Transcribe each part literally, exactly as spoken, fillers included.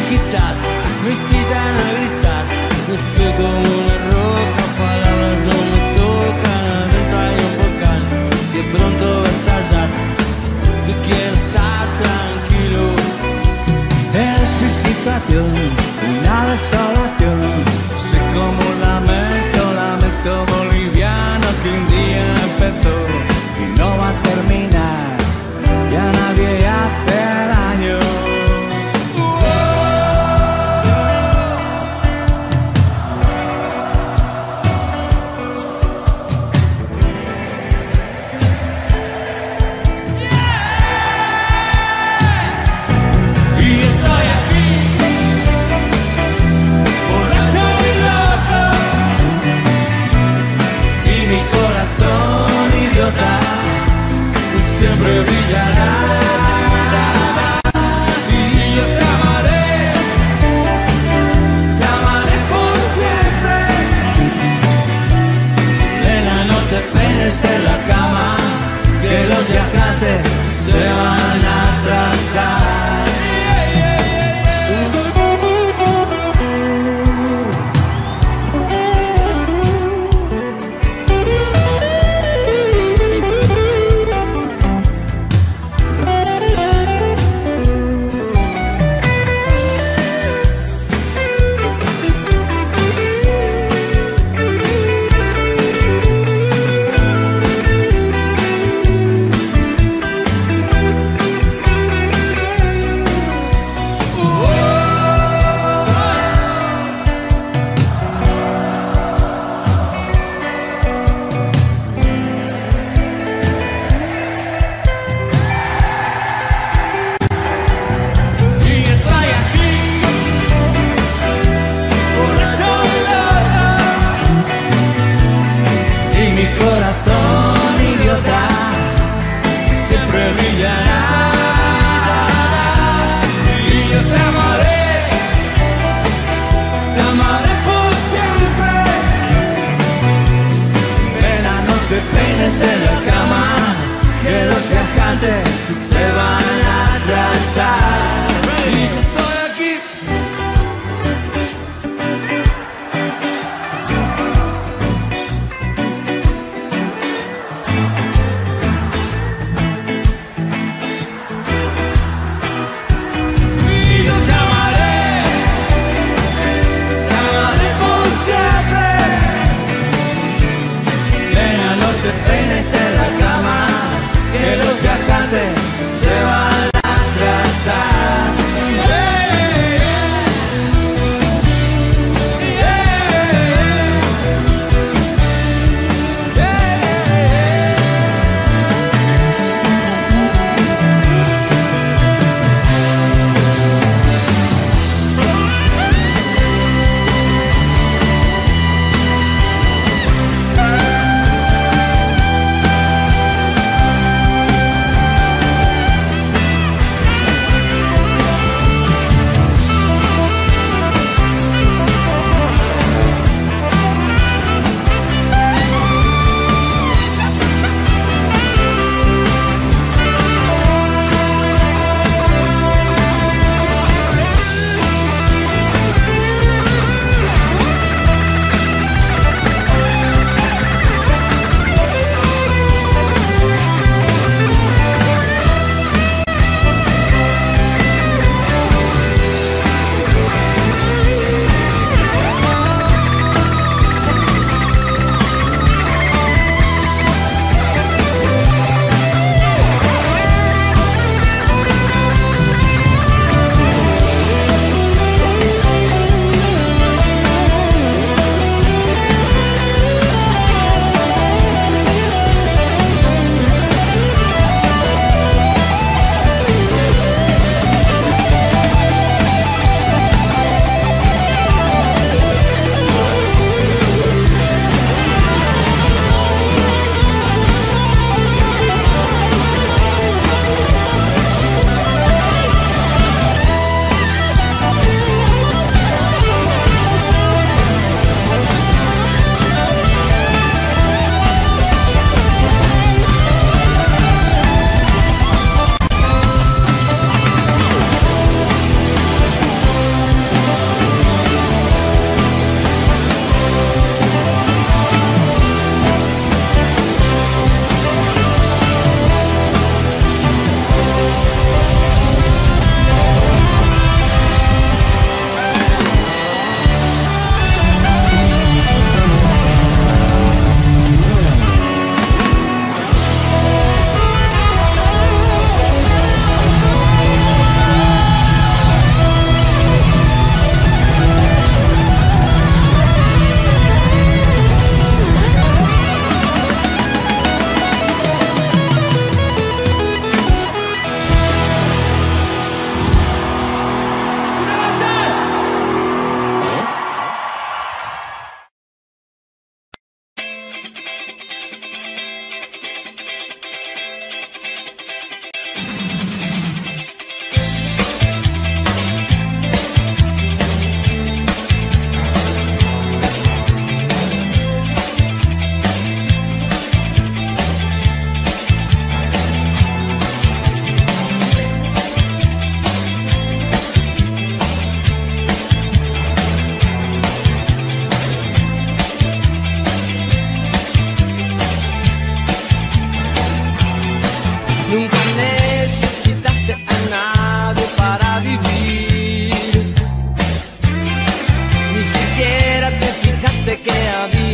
quitar, me incitan a gritar. No soy como una roca, palabras no me tocan. Adentro hay un volcán que pronto va a estallar. Yo quiero estar tranquilo. Es mi situación, una desolación. Soy como un lamento, lamento boliviano que un día empezó y no va a terminar. Ya nadie hace daño. Siempre brillará y yo te amaré, te amaré por siempre. Nena, no te peines en la cama, que los viajantes se van a atrasar. En la cama, que los viajantes se van a atrasar. Y yo estoy aquí. Y yo te amaré, te amaré por siempre. Nena, no te peines en la cama, que los viajantes se van a atrasar.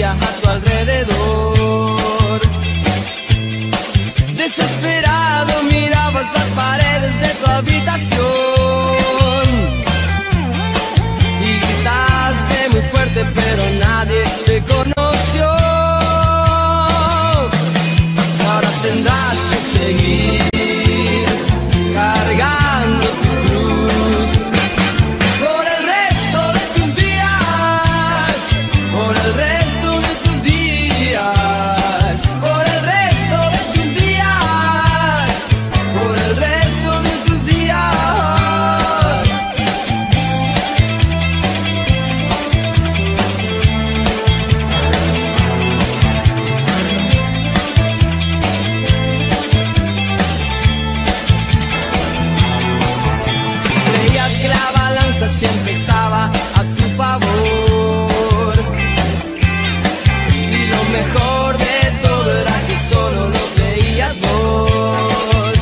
veía a tu alrededor. Desesperado mirabas las paredes de tu habitación y gritaste muy fuerte, pero nadie te conoció. Ahora tendrás que seguir cargando tu cruz por el resto de tus días, por el resto de tus días, por el resto de tus días, por el resto de tus días. Creías que la balanza siempre estaba a tu favor y lo mejor de todo era que solo lo veías vos.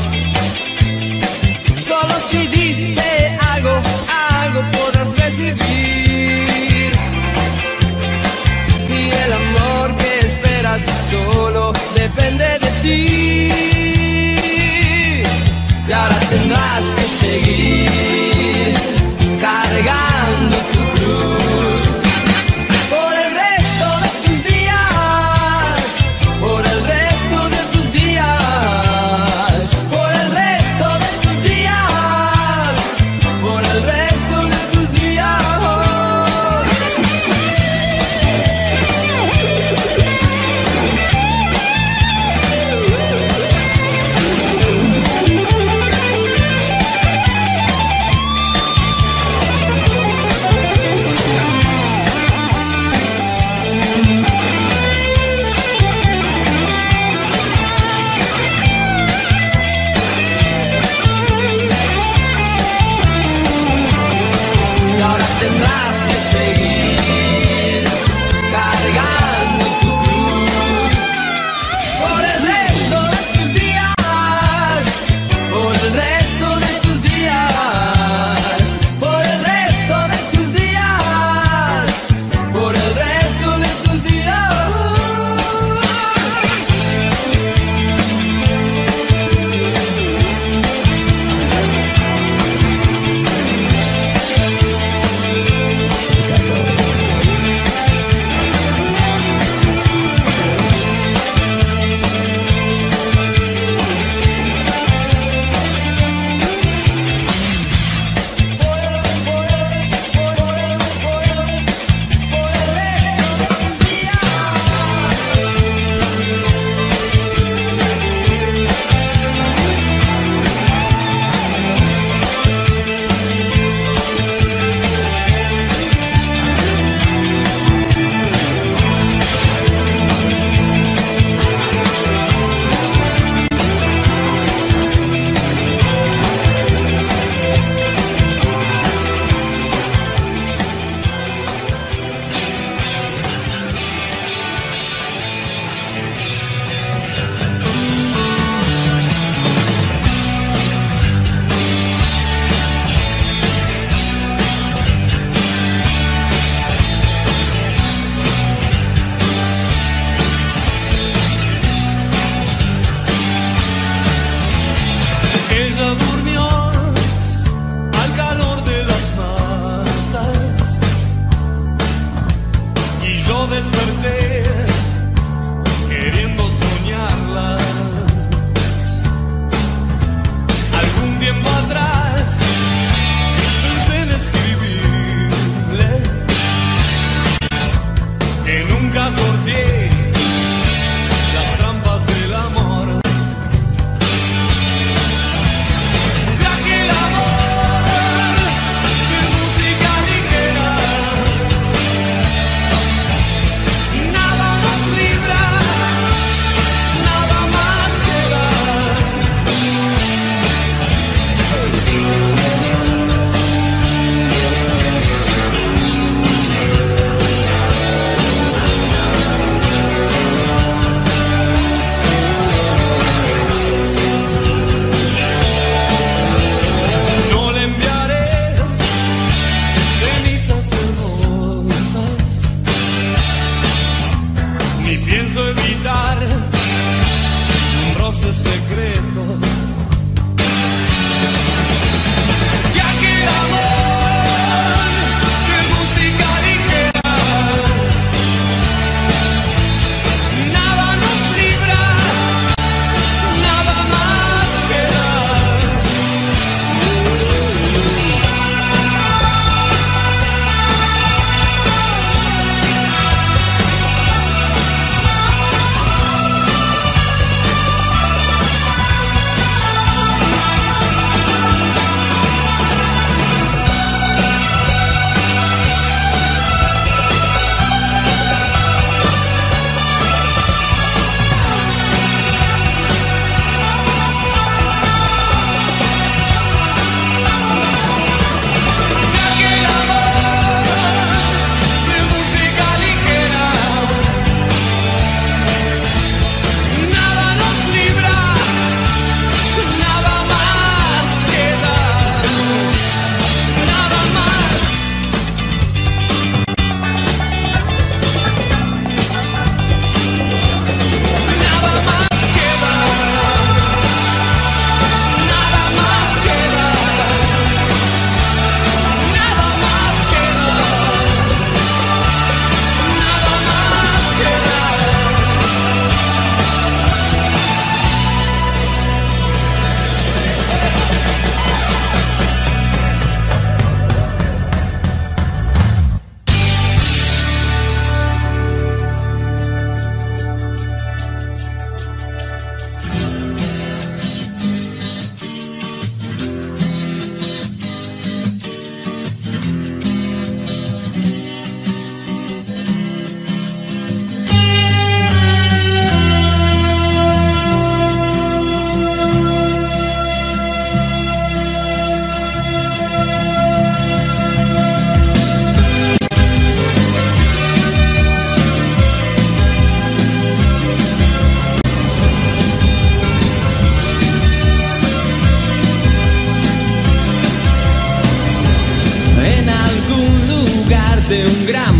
Solo si diste algo, algo podrás recibir, y el amor que esperas solo depende de ti. Y ahora tendrás que seguir cargando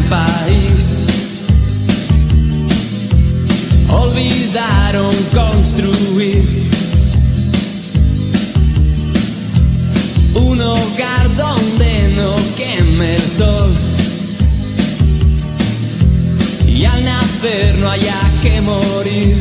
país. Olvidaron construir un hogar donde no queme el sol y al nacer no haya que morir.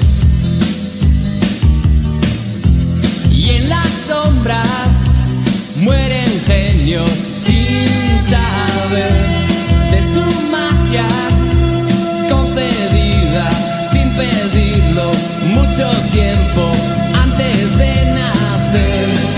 Y en la sombra mueren genios sin saber de su magia concedida sin pedirlo mucho tiempo antes de nacer.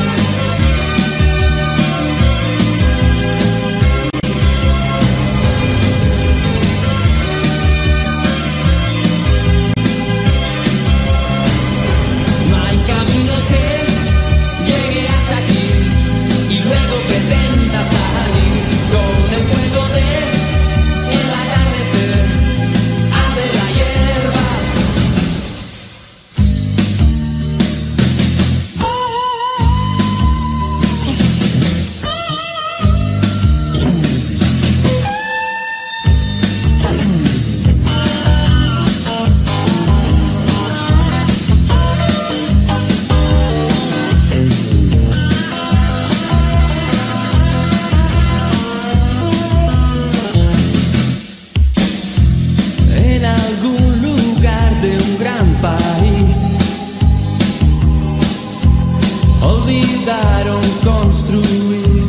Olvidaron construir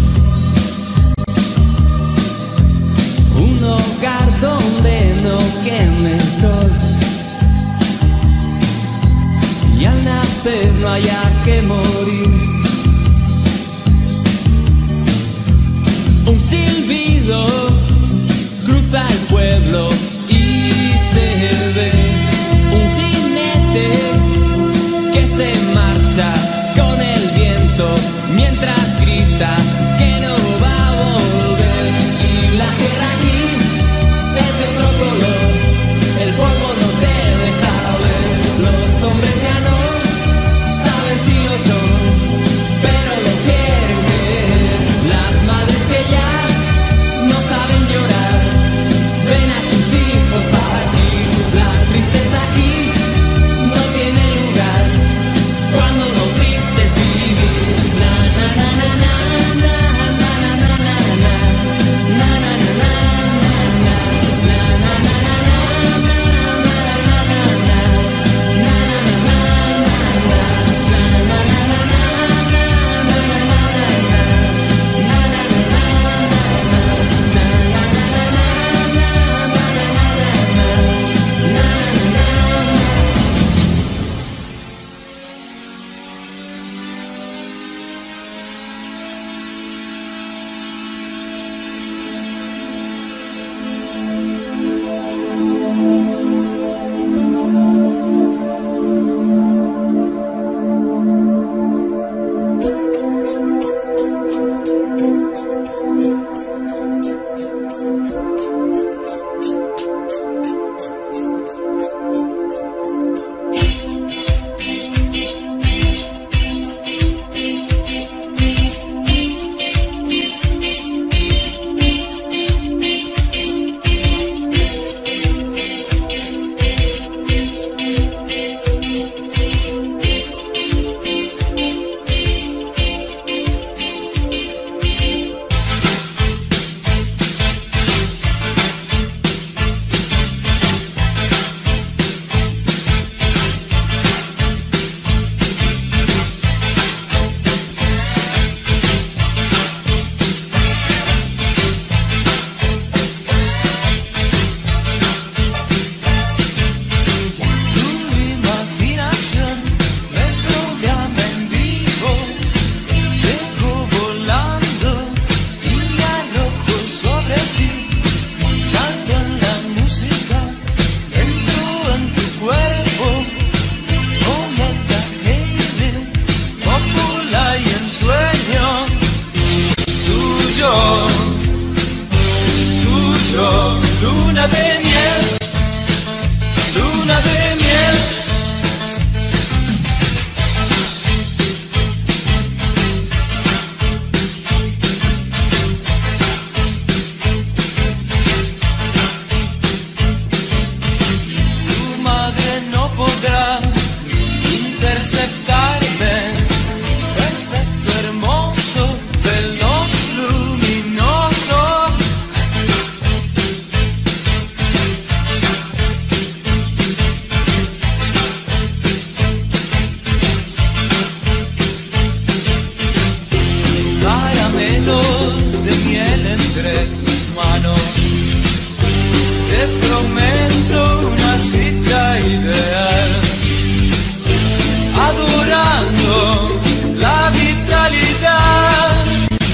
un hogar donde no queme el sol y al nacer no haya que morir. Un silbido cruza el pueblo y se ve un jinete que se marcha con el viento mientras grita que no va a volver. Y la tierra aquí es de otro color, el polvo no te deja ver. Los hombres ya no saben si lo son, pero lo quieren ver. Las madres que ya no saben llorar ven a sus hijos partir. La tristeza aquí no tiene lugar cuando no tristes vivir. Na na na na na na na na na na na na na na na luna de miel, luna de miel. caramelos de miel entre tus manos. Te prometo una cita ideal, adorando la vitalidad.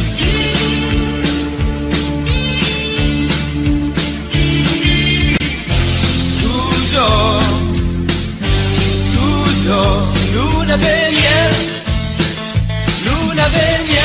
Tuyo, tuyo, luna de miel, luna de miel.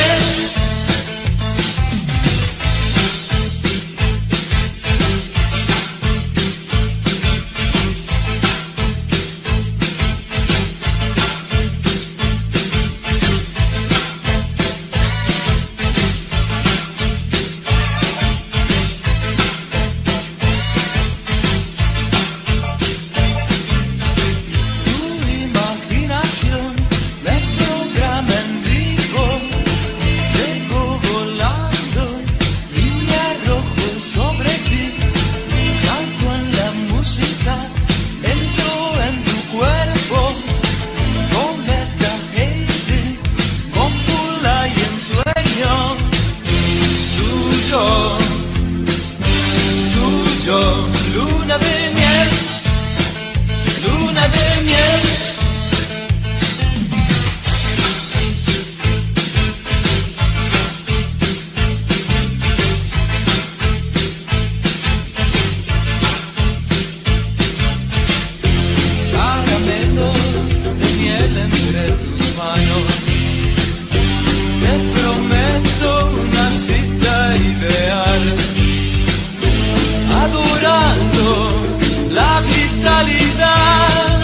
Tuyo, luna de miel, luna de miel. Caramelos de miel entre tus manos. Te prometo una cita ideal, adorando la vitalidad.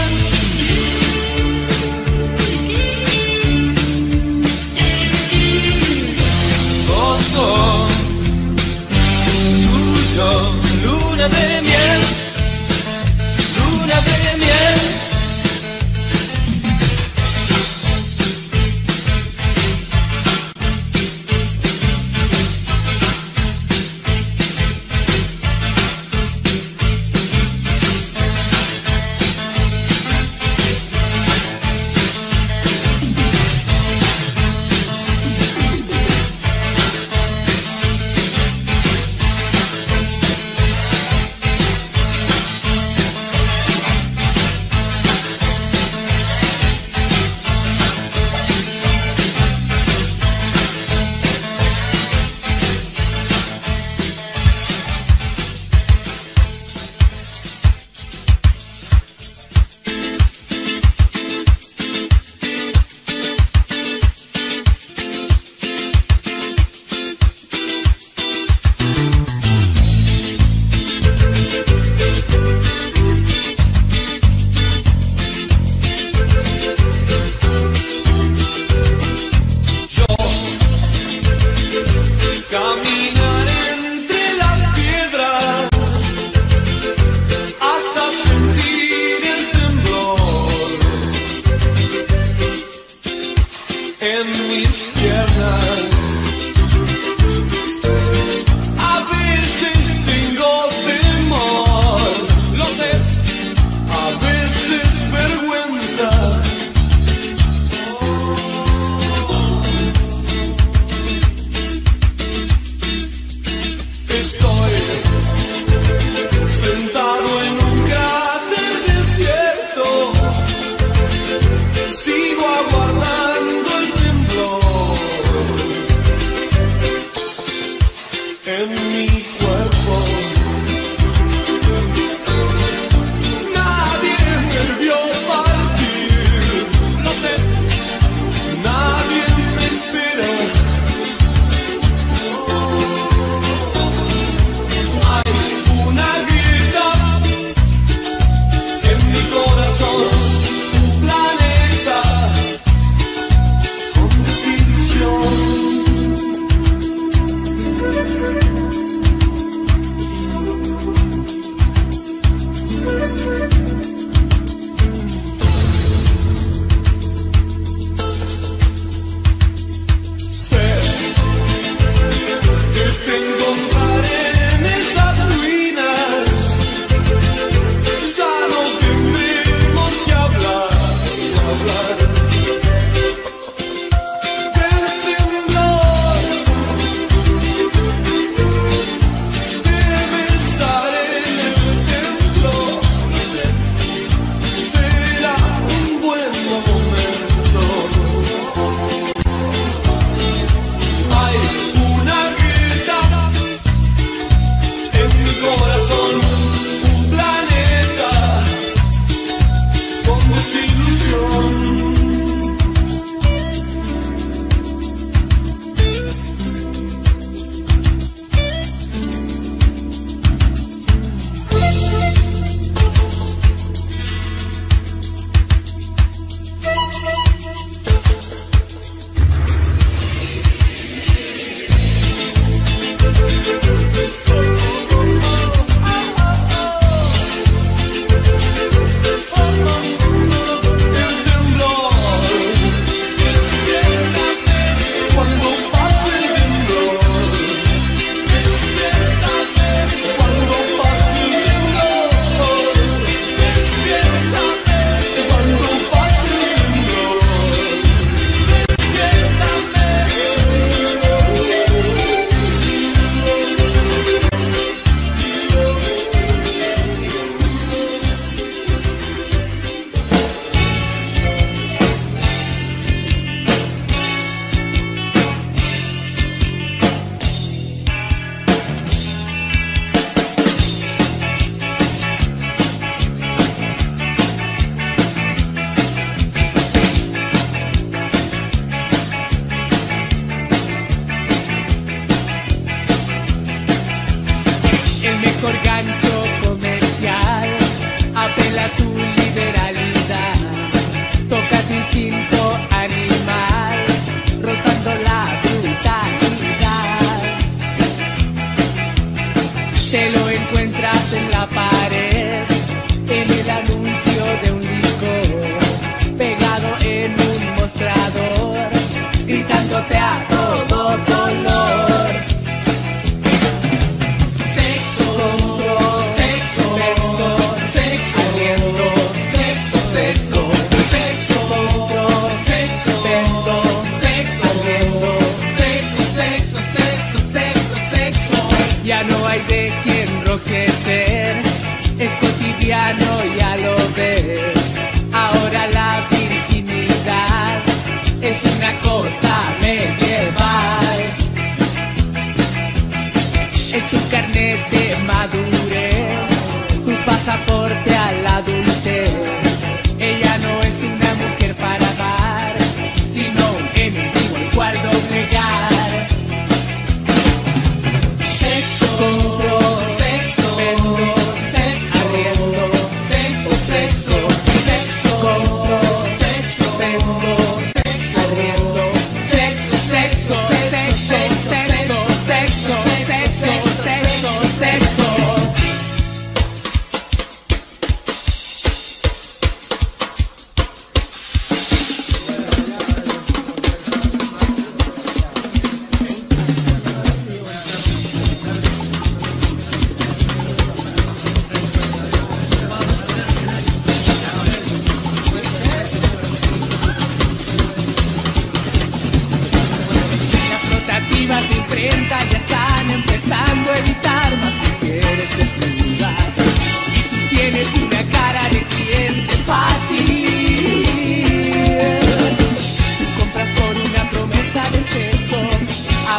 Gozo tuyo, luna de miel, luna de miel.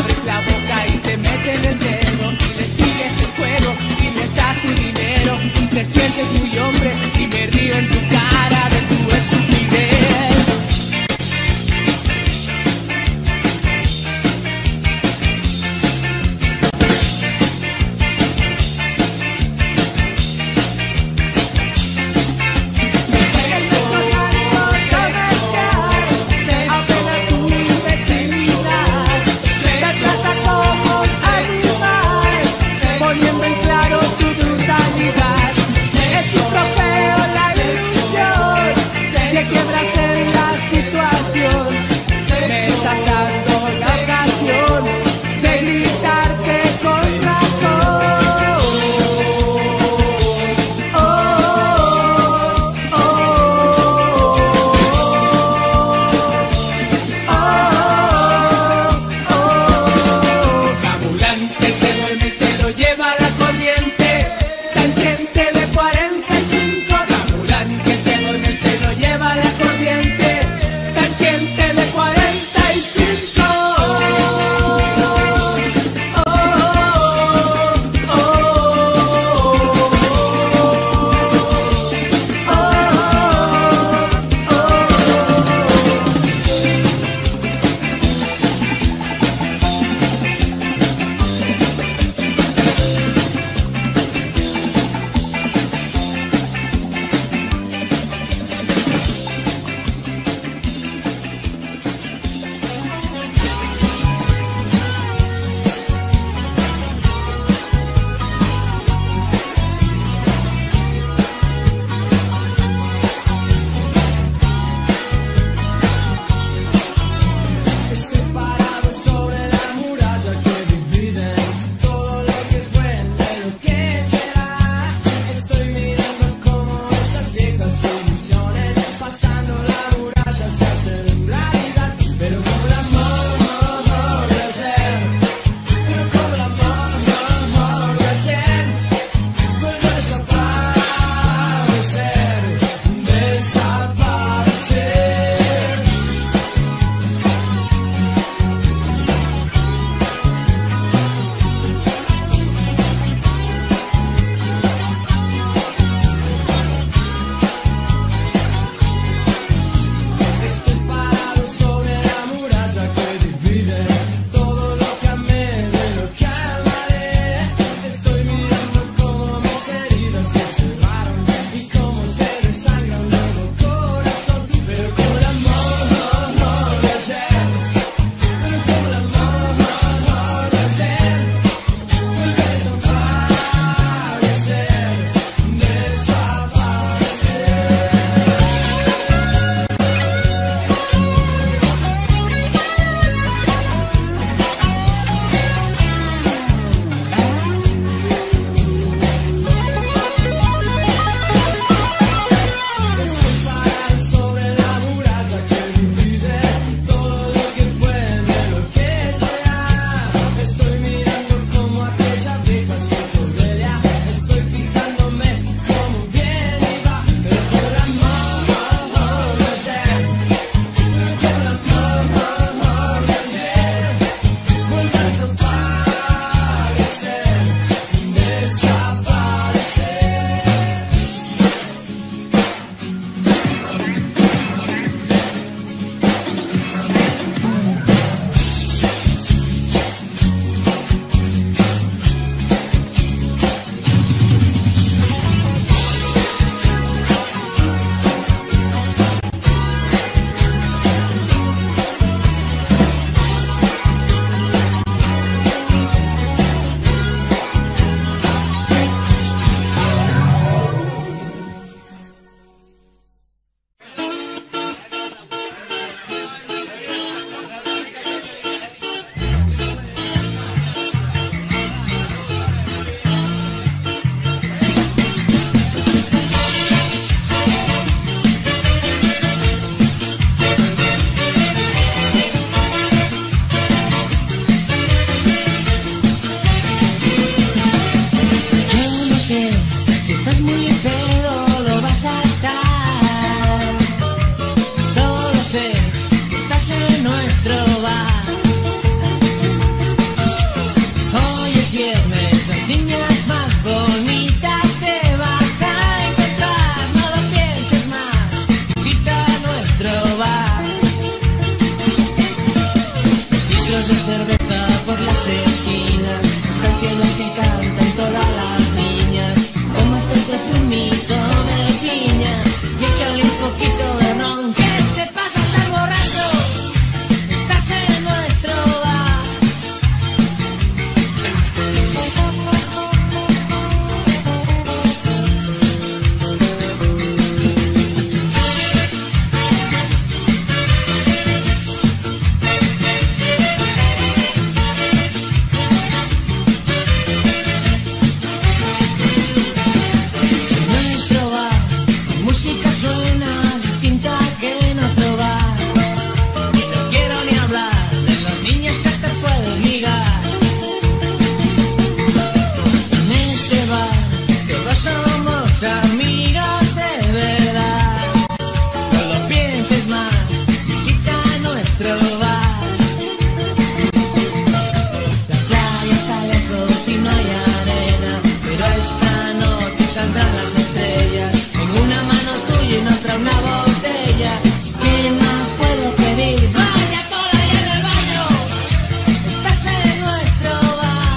abres la boca y te meten el dedo y le sigues el juego y les das tu dinero y te sientes muy hombre y me río en tu cara de tu estupidez. Poniendo en claro tu brutalidad. Es tu trofeo. las esquinas, las canciones que cantan todas las niñas. Tómate otro zumito de piña y échale un poquito de ron. ¿Qué te pasa, estás borracho? Estás en nuestro bar. Amigos de verdad, no lo pienses más, visita nuestro bar. La playa está lejos y no hay arena, pero esta noche saldrán las estrellas. En una mano tuya y en otra una botella. ¿Qué más puedo pedir? Vaya toda y en el baño, estás en nuestro bar.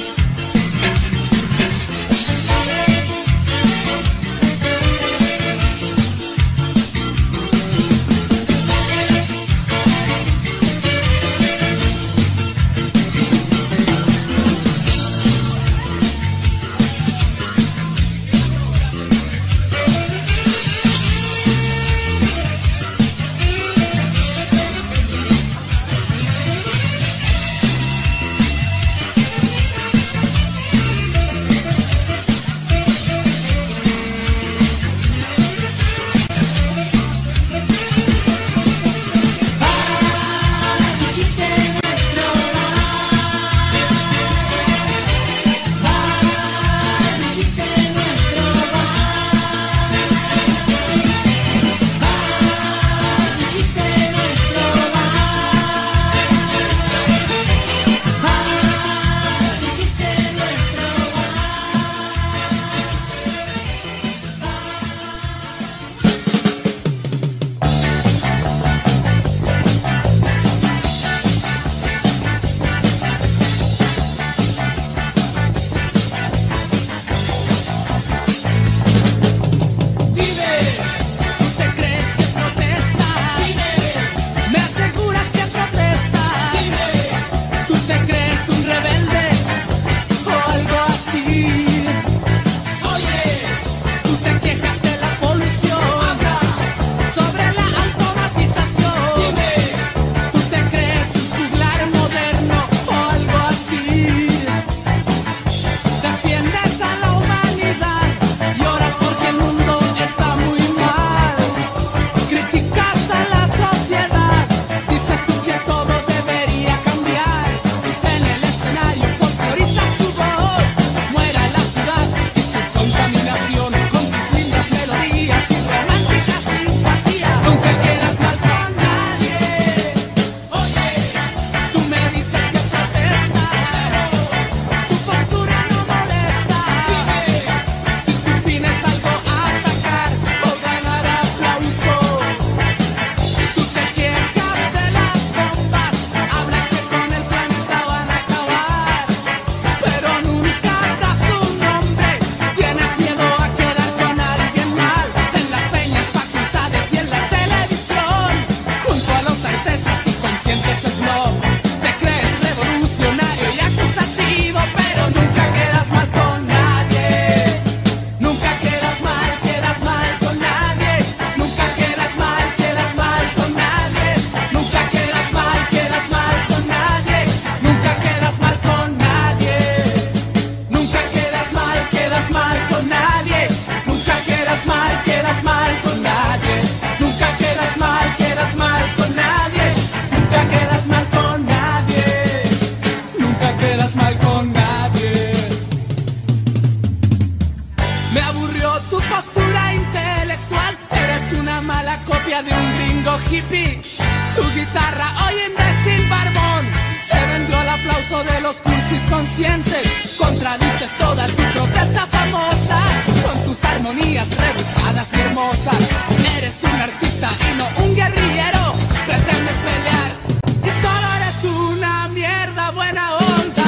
De un gringo hippie, tu guitarra, oye imbécil barbón, se vendió al aplauso de los cursis conscientes. Contradices toda tu protesta famosa con tus armonías rebuscadas y hermosas. Eres un artista y no un guerrillero, pretendes pelear y solo eres una mierda buena onda.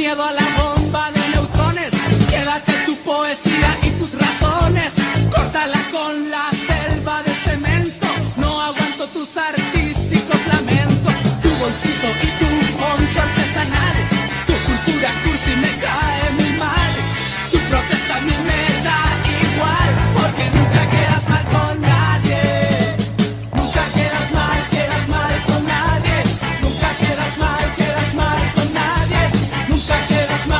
miedo a la bomba de neutrones. Quédate tu poesía y tus razones. Córtala con la selva de cemento. No aguanto tus artísticos lamentos. Tu bolsito y tu poncho artesanal. Tu cultura cursi me cae muy mal. Tu protesta a mí me da igual. Porque nunca quedas mal con nadie. Nunca quedas mal, quedas mal con nadie. Nunca quedas mal, quedas mal con nadie. Nunca quedas mal.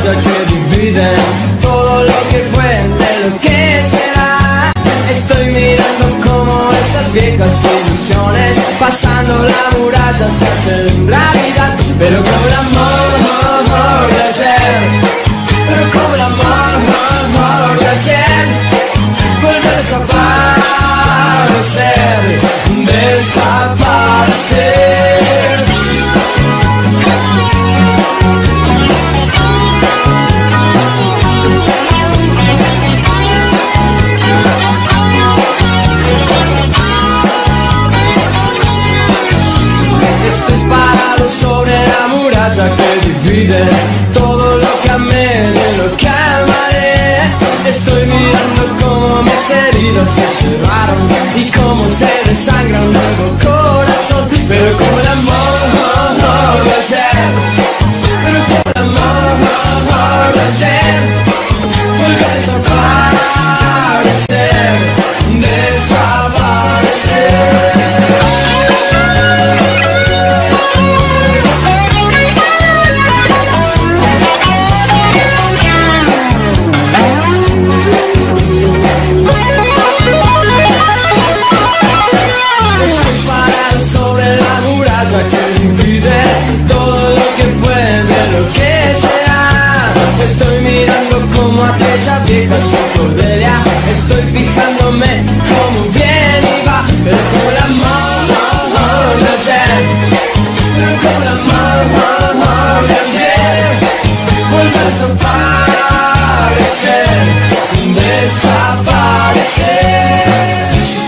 muralla que divide todo lo que fue de lo que será. Estoy mirando como esas viejas ilusiones, pasando la muralla se hacen realidad. Pero como el amor de ayer, pero como el amor de ayer, vuelve a desaparecer, desaparecer. Que divide todo lo que amé de lo que amaré. Estoy mirando cómo mis heridas se cerraron y cómo se desangra un nuevo corazón. Pero como el amor de ayer, pero como el amor de ayer, vuelve a desaparecer, desaparecer. Estoy mirando como aquella vieja psicodelia. Estoy fijándome cómo viene y va. Pero como el amor de ayer, pero como el amor de ayer, vuelve a desaparecer, desaparecer.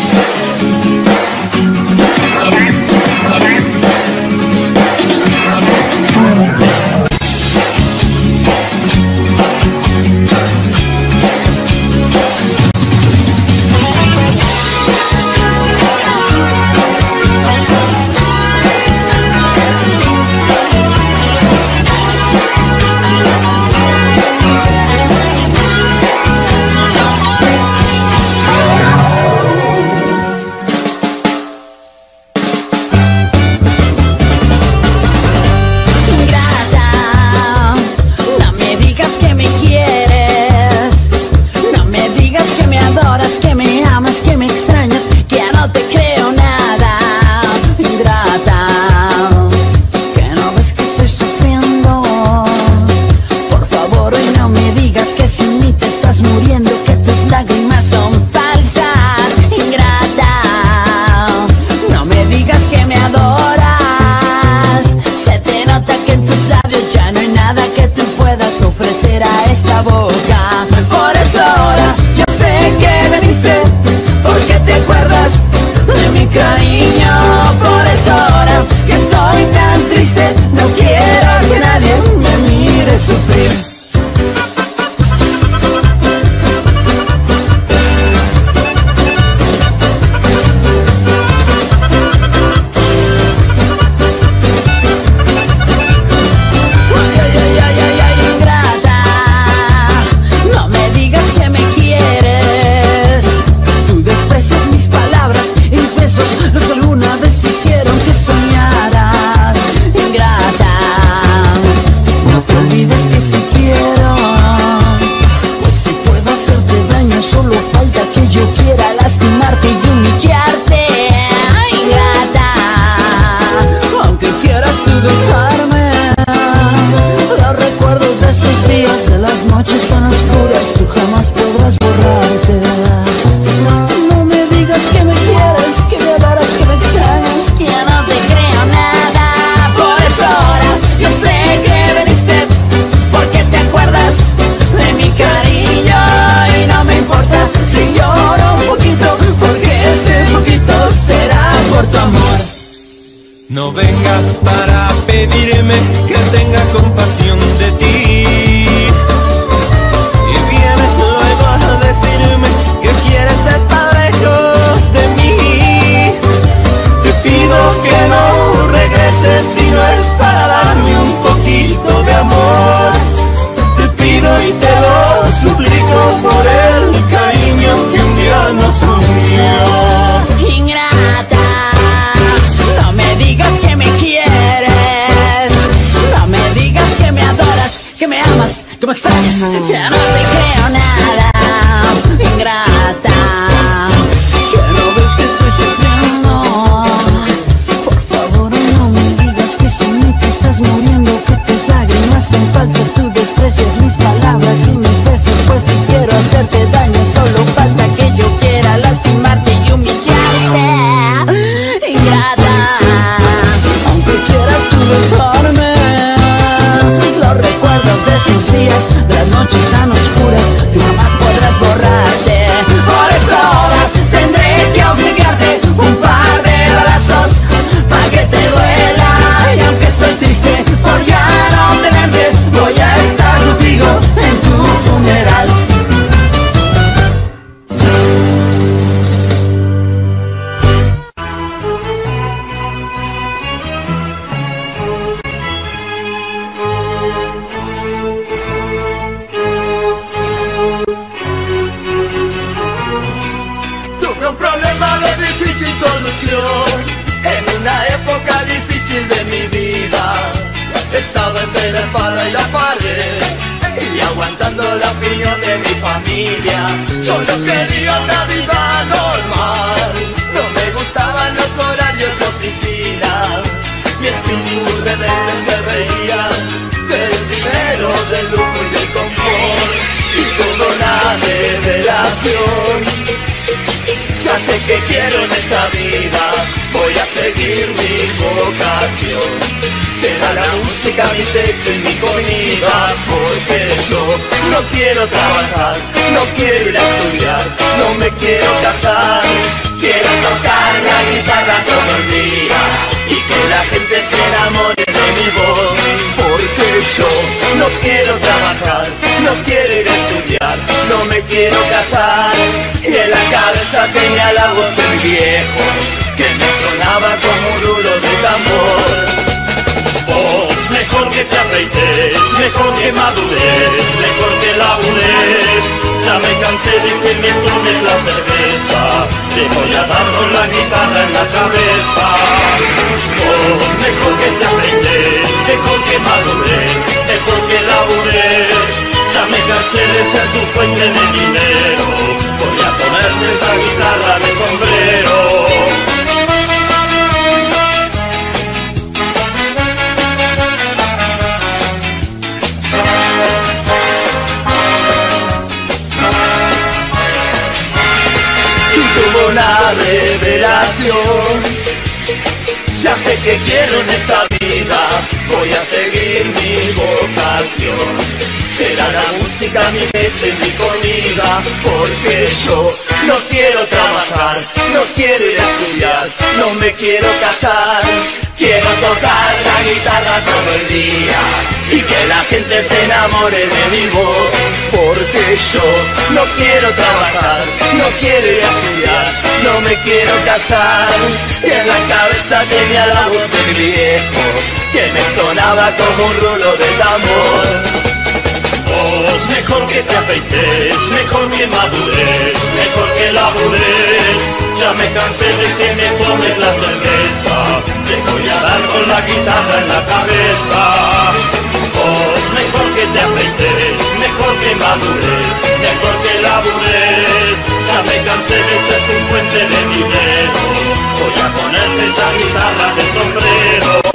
No vengas para pedirme que tenga compasión de ti, y vienes luego a decirme que quieres estar lejos de mí. Te pido que no regreses si no es para darme un poquito de amor. Te pido y te lo suplico por el cariño que un día nos unió. Ingrata, no me digas que me quieres, no me digas que me adoras. extrañas, que me extrañas. Ya no te creo nada, ingrata. Que no ves que estoy sufriendo. Por favor no me digas que sin mí te estás muriendo, que tus lágrimas son falsas, tú desprecias mis palabras y mis besos. Pues si quiero hacerte daño, solo falta que yo quiera lastimarte y humillarte, ingrata. Aunque quieras tú dejarme, los recuerdos de esos días, de las noches tan oscuras, tú jamás podrás borrarte. Por eso ahora tendré que obsequiarte un par de balazos para que te duela. Y aunque estoy triste por ya no tenerte, voy a estar contigo en tu funeral. Tuve un problema de difícil solución en una época difícil de mi vida. Estaba entre la espada y la pared y aguantando la opinión de mi familia. Solo quería una vida normal, no me gustaban los horarios de oficina. Mi espíritu rebelde se reía del dinero, del lujo y del confort, y tuvo una revelación. Ya sé que quiero en esta vida, voy a seguir mi vocación. Será la música mi techo y mi comida, porque yo no quiero trabajar, no quiero ir a estudiar, no me quiero casar. Quiero tocar la guitarra todo el día y que la gente se enamore de mi voz. Porque yo no quiero trabajar, no quiero ir a estudiar, no me quiero casar. Y en la cabeza tenía la voz del viejo que me sonaba como un rulo de tambor. Vos, mejor que te afeites, mejor que madures, mejor que labures. Ya me cansé de que me tomes la cerveza, te voy a dar con la guitarra en la cabeza. Vos, mejor que te afeites, mejor que madures, mejor que labures. Ya me cansé de ser tu fuente de dinero, voy a ponerte esa guitarra de sombrero. Tuvo una revelación, ya sé que quiero en esta vida, voy a seguir mi vocación. Será la música mi leche y mi comida, porque yo no quiero trabajar, no quiero ir a estudiar, no me quiero casar. Quiero tocar la guitarra todo el día y que la gente se enamore de mi voz. Porque yo no quiero trabajar, no quiero ir a estudiar, no me quiero casar. Y en la cabeza tenía la voz del viejo que me sonaba como un rulo de tambor. Vos, mejor que te afeites, mejor que madures, mejor que labures. Ya me cansé de que me tomes la cerveza, te voy a dar con la guitarra en la cabeza. Vos, mejor que te afeites, mejor que madures, mejor que labures. Ya me cansé de ser tu fuente de dinero, voy a ponerte esa guitarra de sombrero.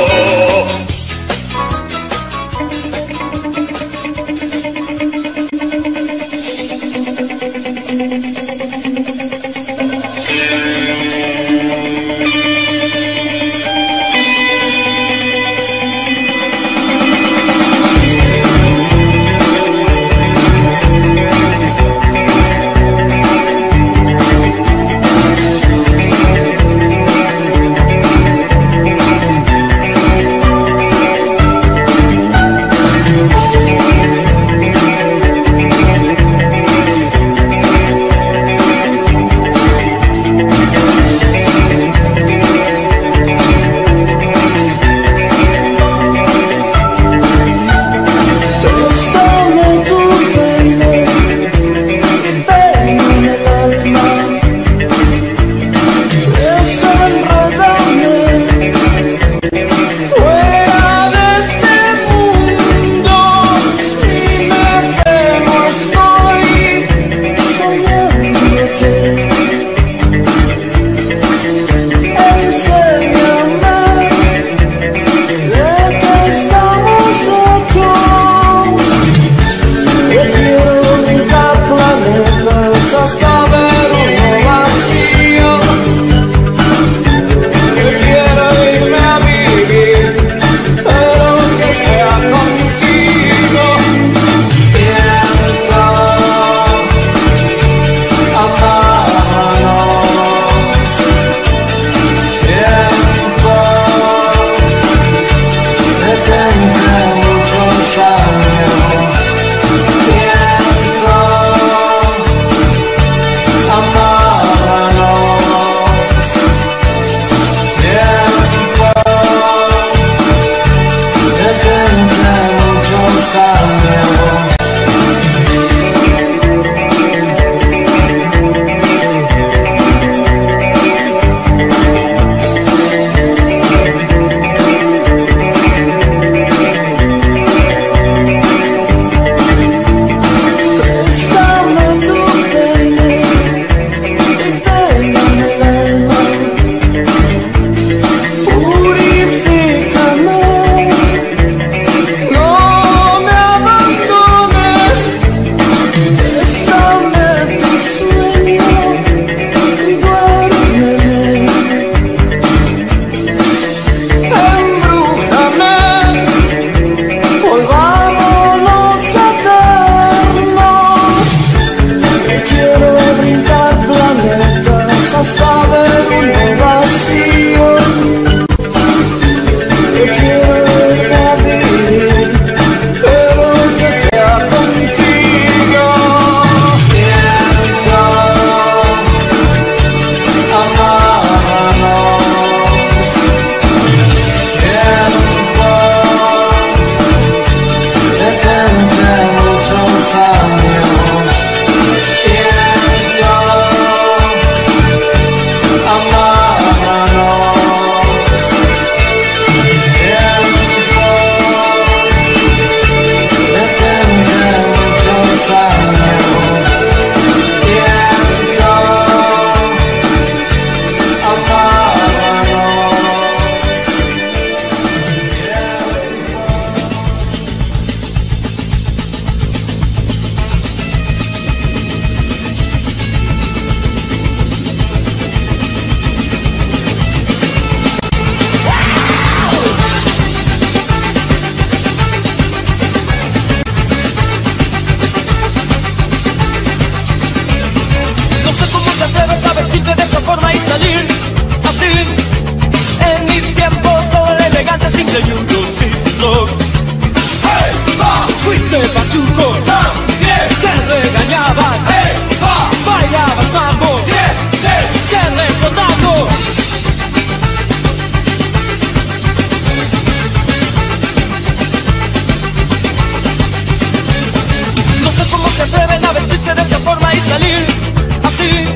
vestirse de esa forma y salir así.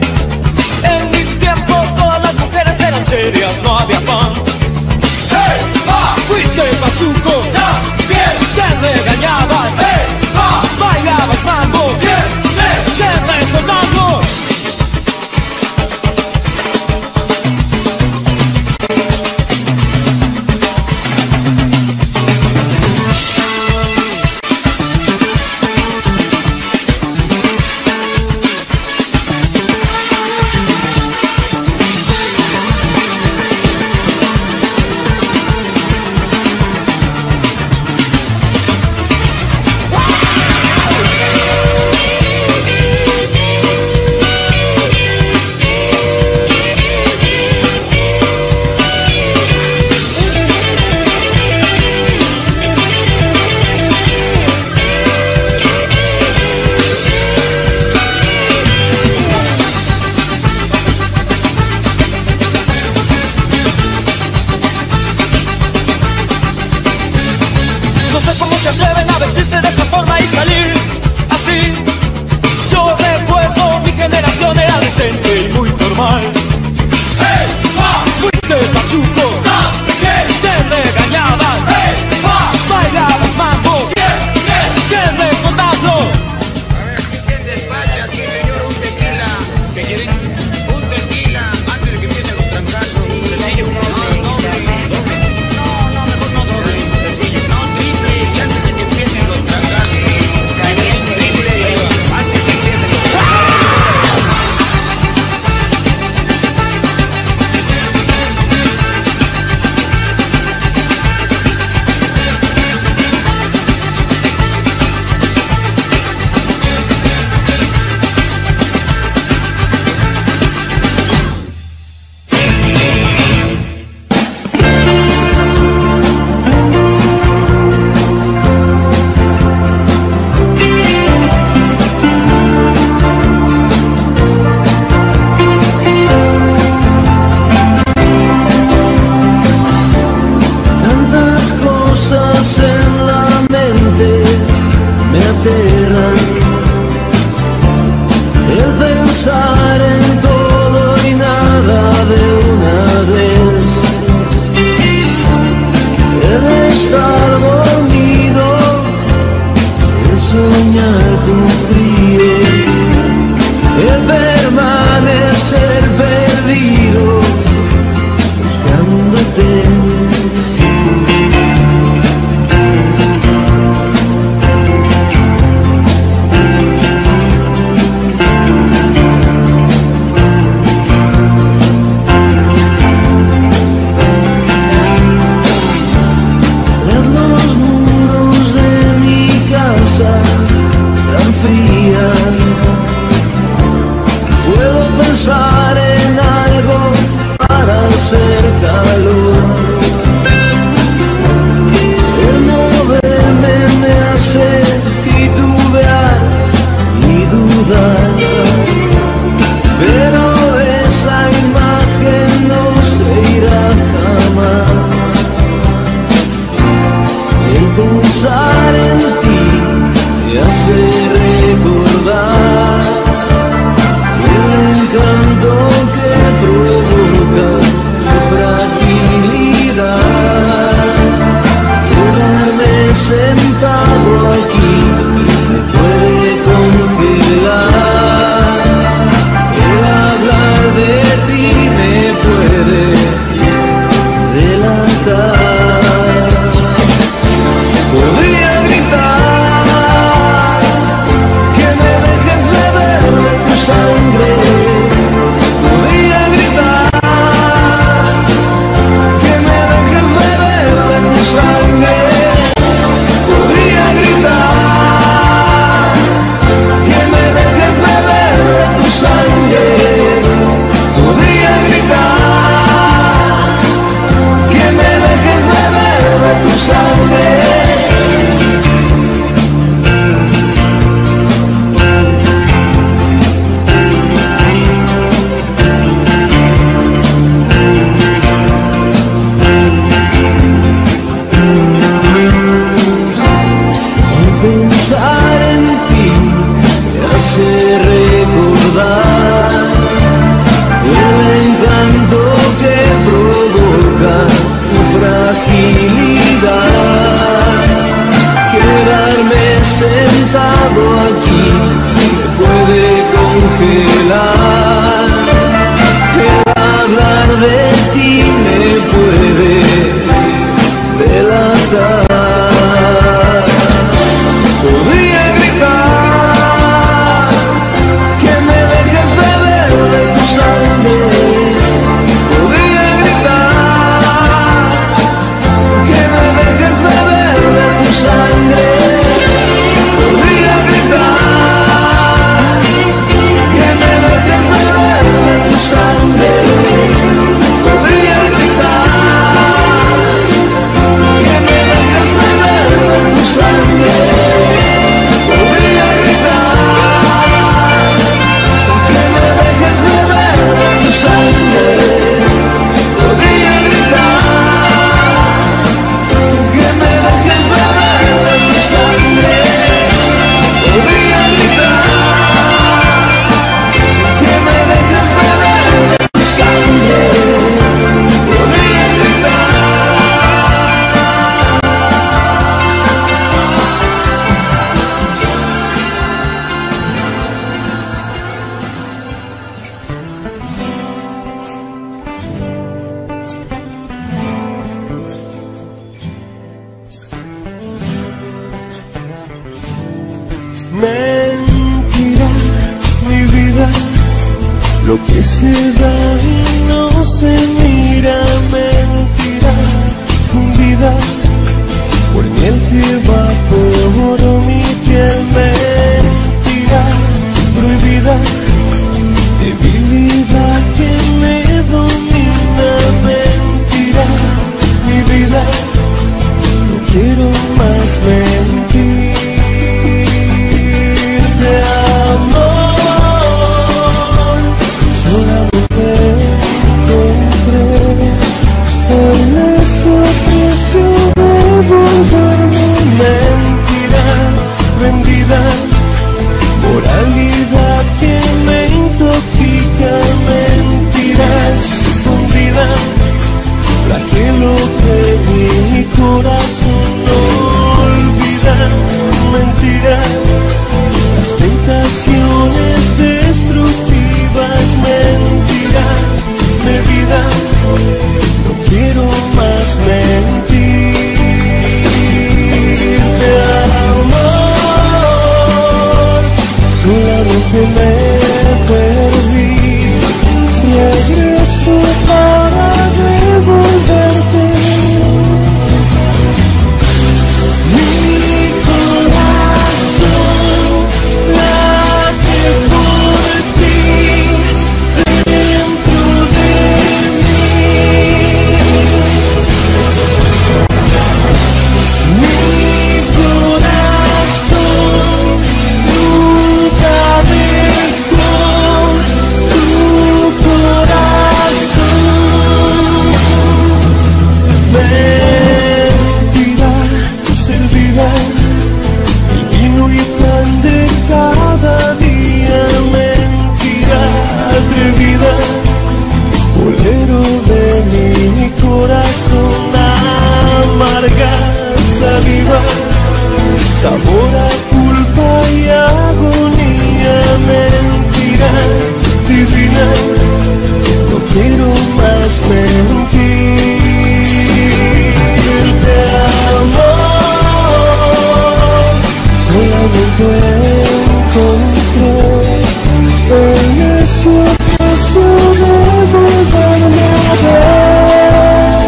En mis tiempos todas las mujeres eran serias, no había pan. Hey, ma, fuiste pachuco, también te regañaban. Hey, ma, bailabas mambo, tienes que recordarlo. Podría gritar que me Sentado aquí me puede congelar. El hablar de ti me puede delatar. Podría gritar que me dejes beber de tu sangre. Podría gritar que me dejes beber de tu sangre. Podría gritar que me dejes beber de tu sangre. Podría gritar que me dejes beber de tu sangre. Podría gritar que me dejes beber de tu sangre. Podría gritar que me dejes beber de tu sangre. Podría gritar que me dejes beber de tu sangre. Podría gritar. Mentira, mi vida, lo que se da y no se mira. Mentira, fundida por miel que evaporó mi piel. Mentira, prohibida, debilidad que me domina. Mentira, mi vida, no quiero más mentir. De amor, solamente encontré en eso precio de volverme. Mentira, vendida, moralidad que me intoxica. Mentira, escondida, flagelo que mi corazón no olvida. Mentira, las tentaciones destructivas. Mentira, mi vida, no quiero más mentir. De amor, solamente me perdí. Regreso para devolverte. Mi corazón late por ti dentro de mí. Mi corazón nunca dejó tu corazón. Mentira, servida, el vino y pan de cada día. Mentira, atrevida, bolero de mi corazón. Amarga saliva, sabor a culpa y agonía. Mentira, divina, no quiero más mentir. De amor, solamente encontré en ese precio de volverme a ver.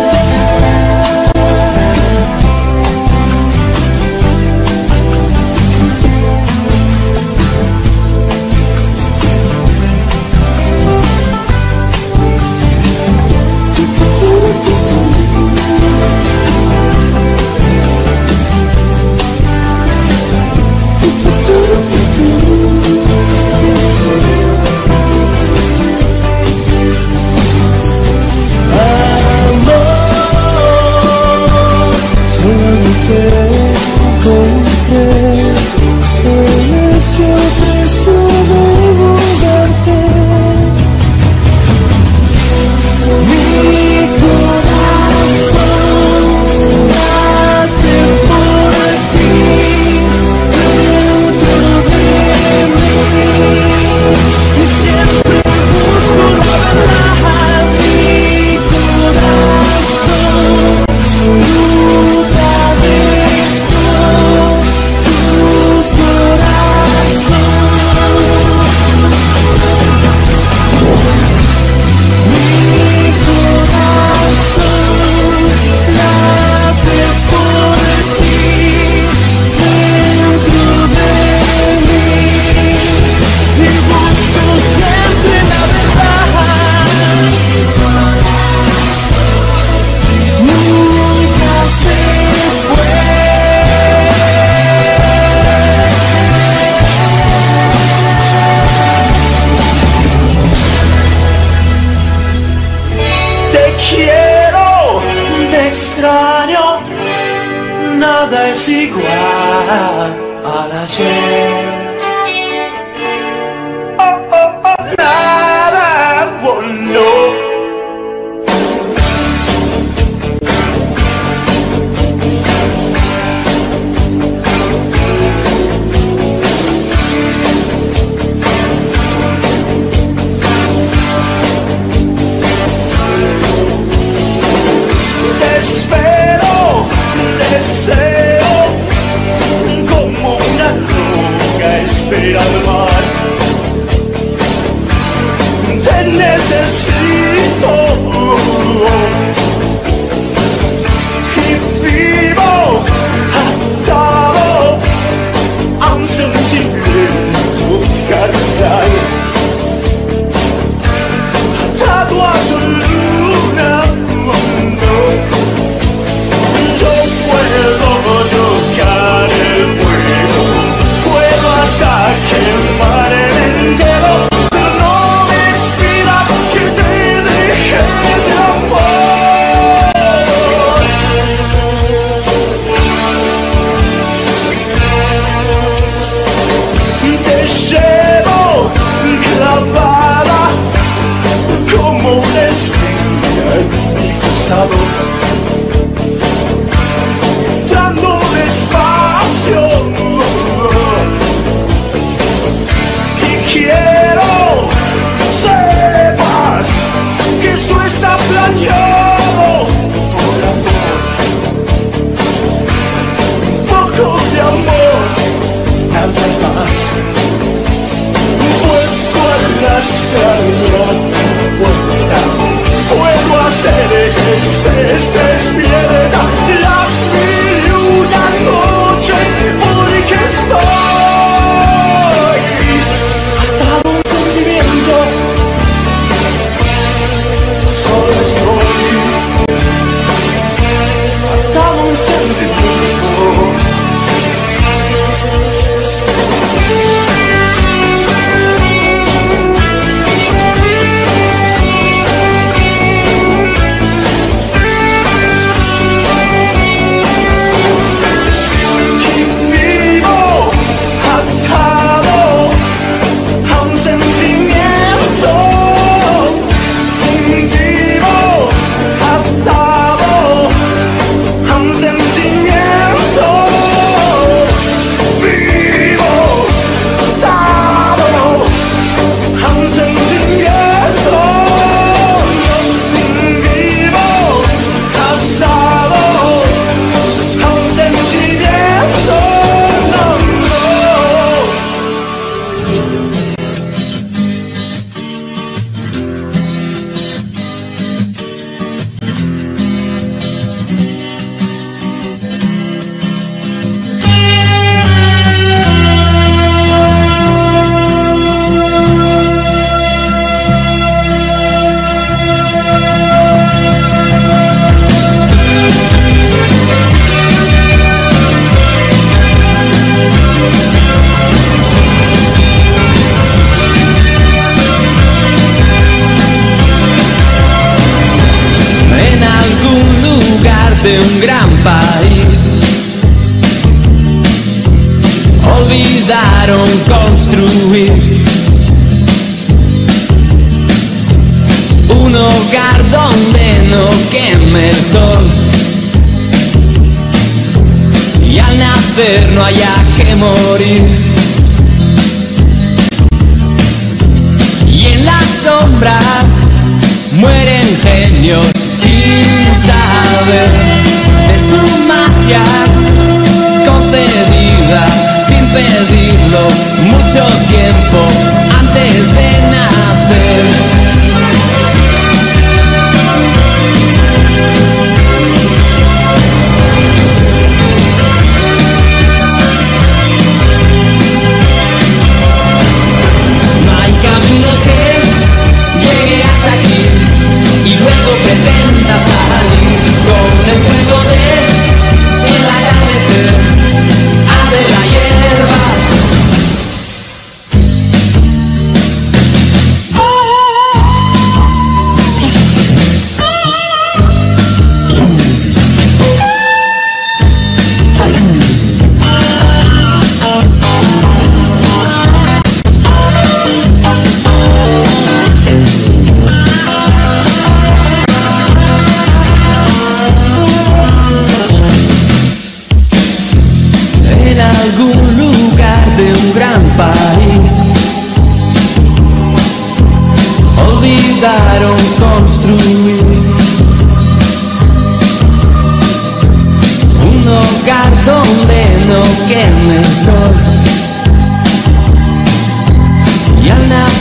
ir al mar. Te necesito y vivo atado a un sentimiento carnal, atado a tu luna. Yo puedo tocar el fuego, puedo hasta quemar el dedo, pero no me pidas que te deje de amor. Te llevo clavada como una estrella en mi costado, dando despacio, y quiero sepas que esto está planeado por amor, poco de amor, nada más. Puedo arrastrarme a tu puerta, puedo hacer que estés despierta las mil y una noches, porque estoy atado a un sentimiento, solo estoy atado a un sentimiento. De un gran país olvidaron construir un hogar donde no queme el sol y al nacer no haya que morir, y en las sombras mueren genios sin saber de su magia concedida sin pedirlo mucho tiempo antes de nacer. No hay camino que llegue hasta aquí y luego pretenda salir con el fuego de el atardecer, arde la hierba.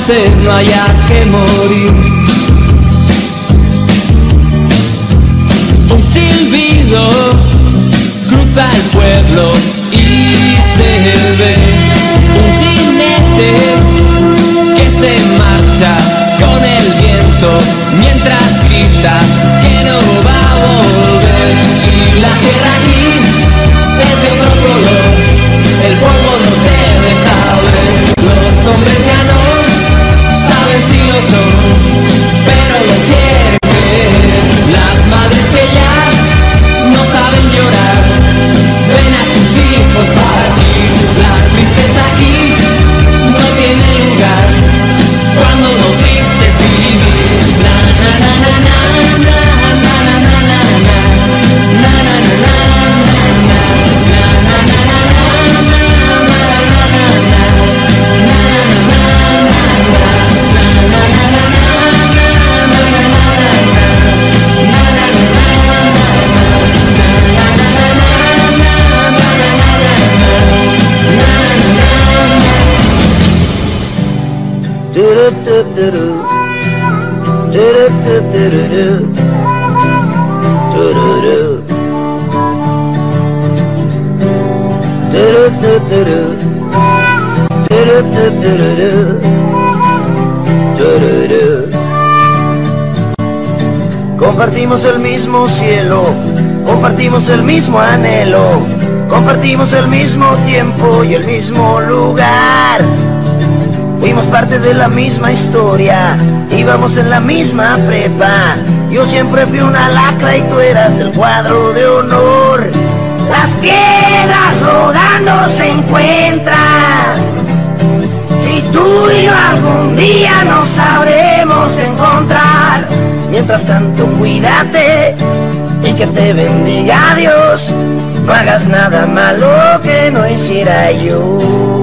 sed no haya que morir. Un silbido cruza el pueblo y se ve un jinete que se marcha con el viento mientras grita que no va a volver. Y la tierra aquí es de otro color, el polvo no te deja ver. Los hombres ya no saben si lo son, pero lo quieren creer. Las madres que ya no saben llorar ven a sus hijos partir. La tristeza aquí no tiene lugar cuando lo triste es vivir. Na na na na na na na na na na na na na na na na. Compartimos el mismo cielo, compartimos el mismo anhelo, compartimos el mismo tiempo y el mismo lugar. Fuimos parte de la misma historia, íbamos en la misma prepa. Yo siempre fui una lacra y tú eras del cuadro de honor. Las piedras rodando se encuentran y tú y yo algún día nos sabremos encontrar. Mientras tanto cuídate y que te bendiga Dios. No hagas nada malo que no hiciera yo.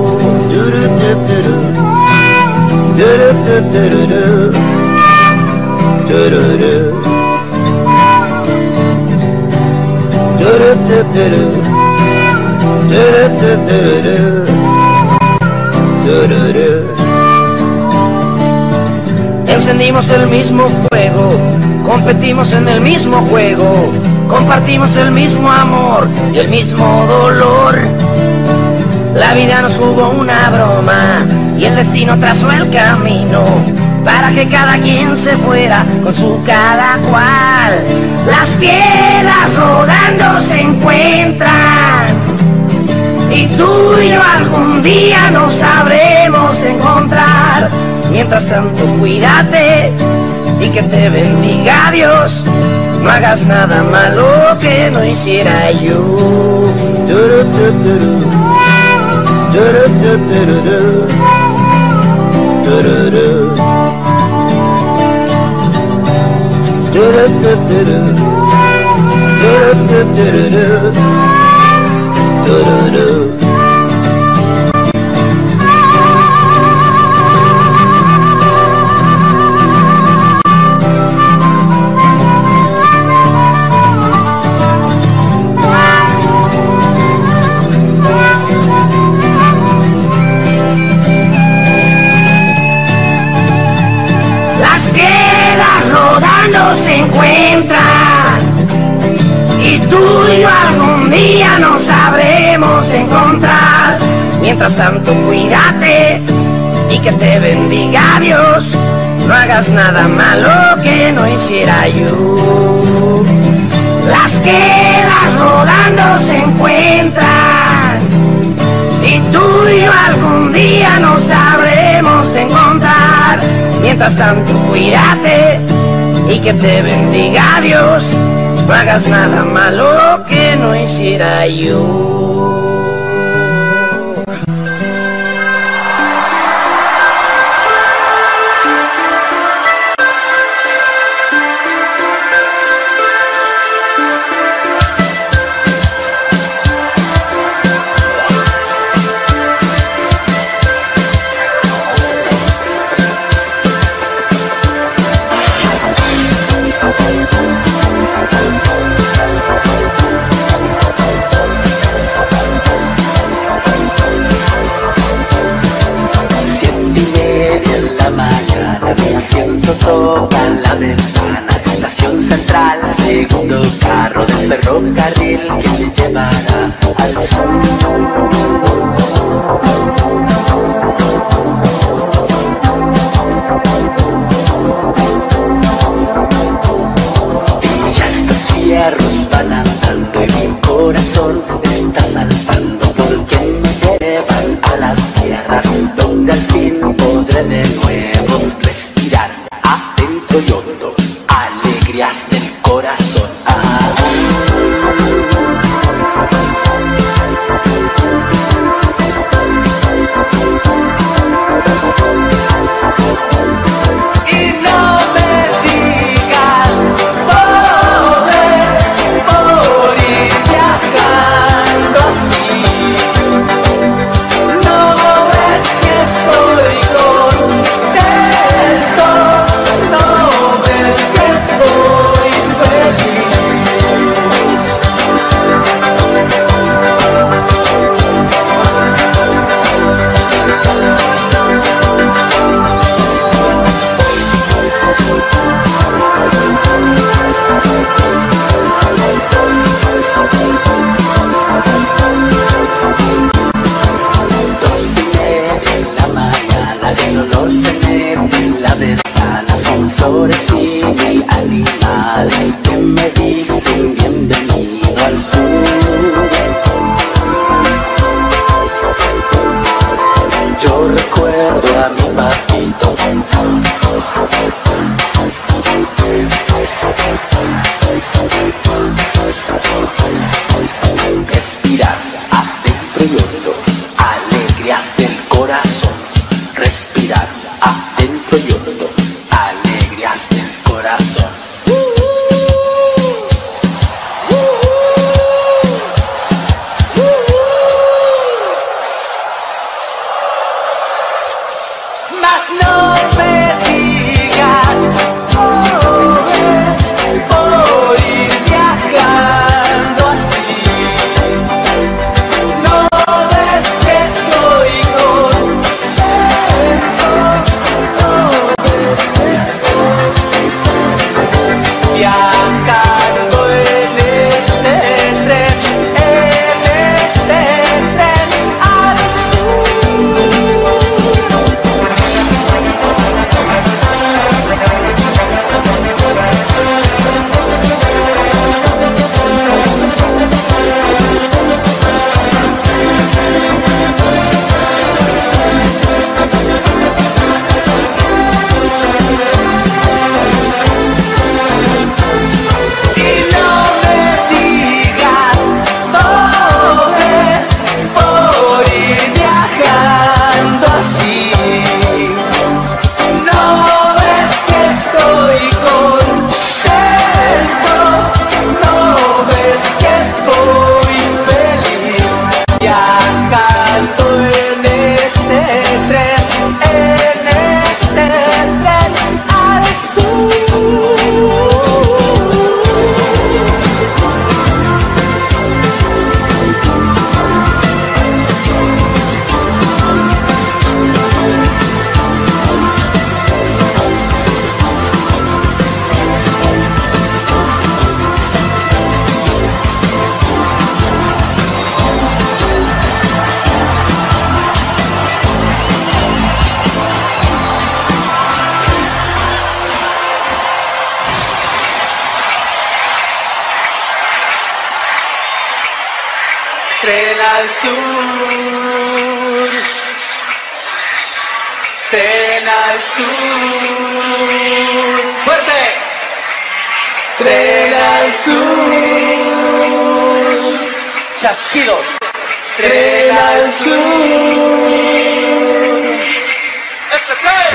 Encendimos el mismo fuego, competimos en el mismo juego, compartimos el mismo amor y el mismo dolor. La vida nos jugó una broma y el destino trazó el camino para que cada quien se fuera con su cada cual. Las piedras rodando se encuentran y tú y yo algún día nos sabremos encontrar. Mientras tanto cuídate y que te bendiga Dios. No hagas nada malo que no hiciera yo. Se encuentran y tú y yo algún día nos sabremos encontrar. Mientras tanto cuídate y que te bendiga Dios. No hagas nada malo que no hiciera yo. Las piedras rodando se encuentran y tú y yo algún día nos sabremos encontrar. Mientras tanto cuídate y que te bendiga Dios. No hagas nada malo que no hiciera yo. toca la ventana. Estación central, segundo carro del ferrocarril que te llevará al sur. Y ya estos fierros van andando y mi corazón está saltando, porque me llevan a las tierras donde al fin podré de nuevo respirar adentro y hondo alegrías del corazón. Ah. Flores y animales que me dicen bienvenido al sur. Yo recuerdo a mi papito, respirar adentro y hondo alegrías del corazón. Respirar adentro y hondo alegrías del corazón. Mas no me digas, oh, por ir viajando así. No ves que estoy contento, no ves que estoy viajando en este tren, en este tren al sur. Y no me digas, pobre, por ir viajando así. No ves que estoy contento, no ves que estoy feliz viajando en este tren, en este tren al sur. Tren al sur, tren al sur, fuerte. Tren al sur, chasquidos. Tren al sur. Este tren.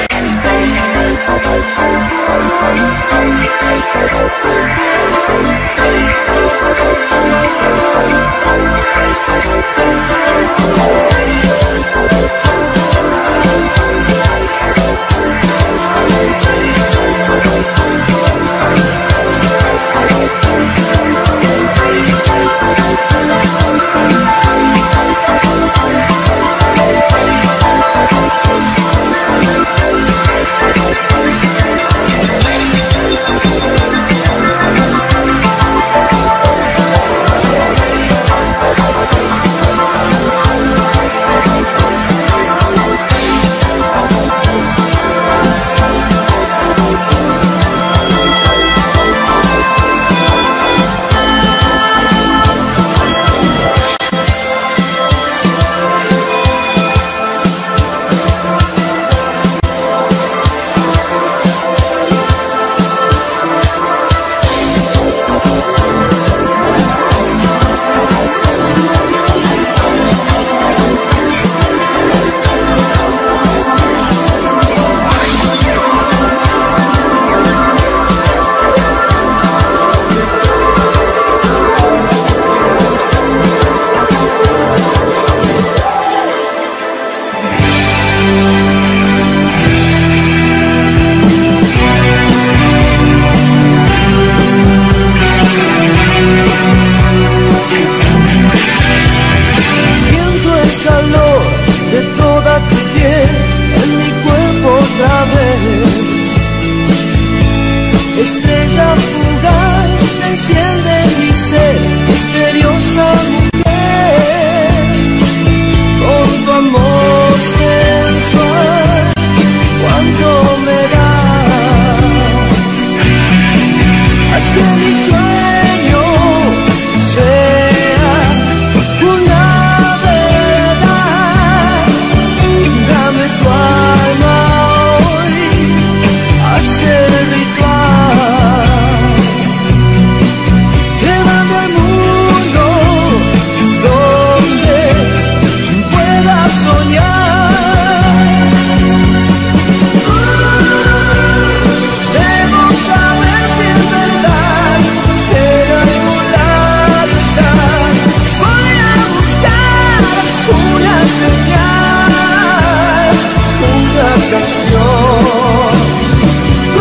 canción. Uh,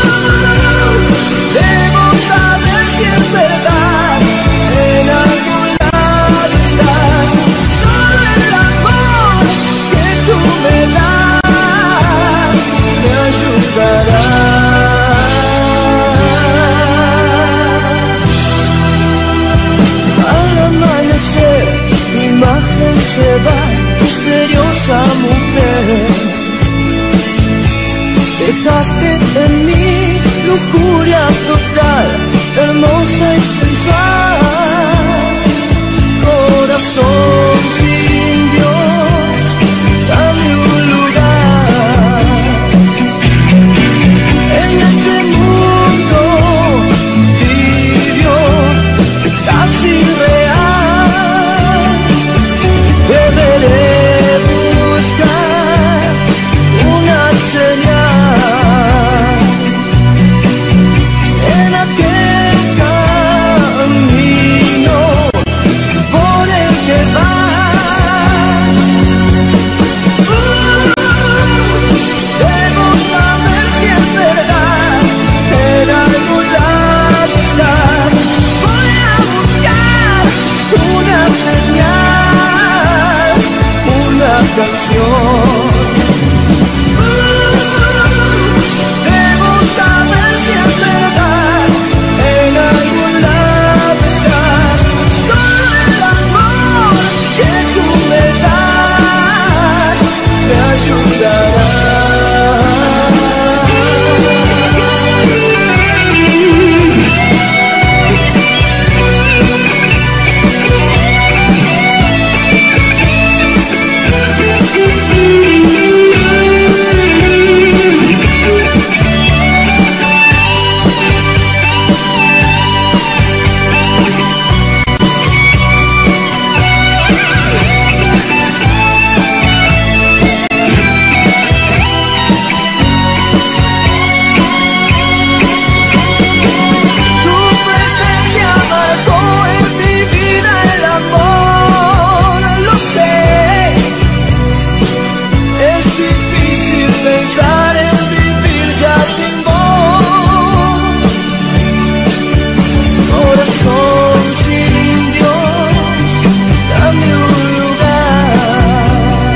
debo saber si es verdad, en algún lado estás. Solo el amor que tú me das me ayudará. Al amanecer mi imagen se va, misteriosa mujer. Dejaste en mí lujuria total, hermosa y sensual. Corazón sin Dios, dame un lugar en ese mundo tibio, casi real. Deberé buscar una señal en aquel camino por el que vas. Uh, debo saber si es verdad, en algún lado estás. Voy a buscar una señal, una canción. Debo saber si es verdad, en algún lado estás. Solo el amor que tú me das me ayudará. Pensar en vivir ya sin vos. Corazón sin Dios, dame un lugar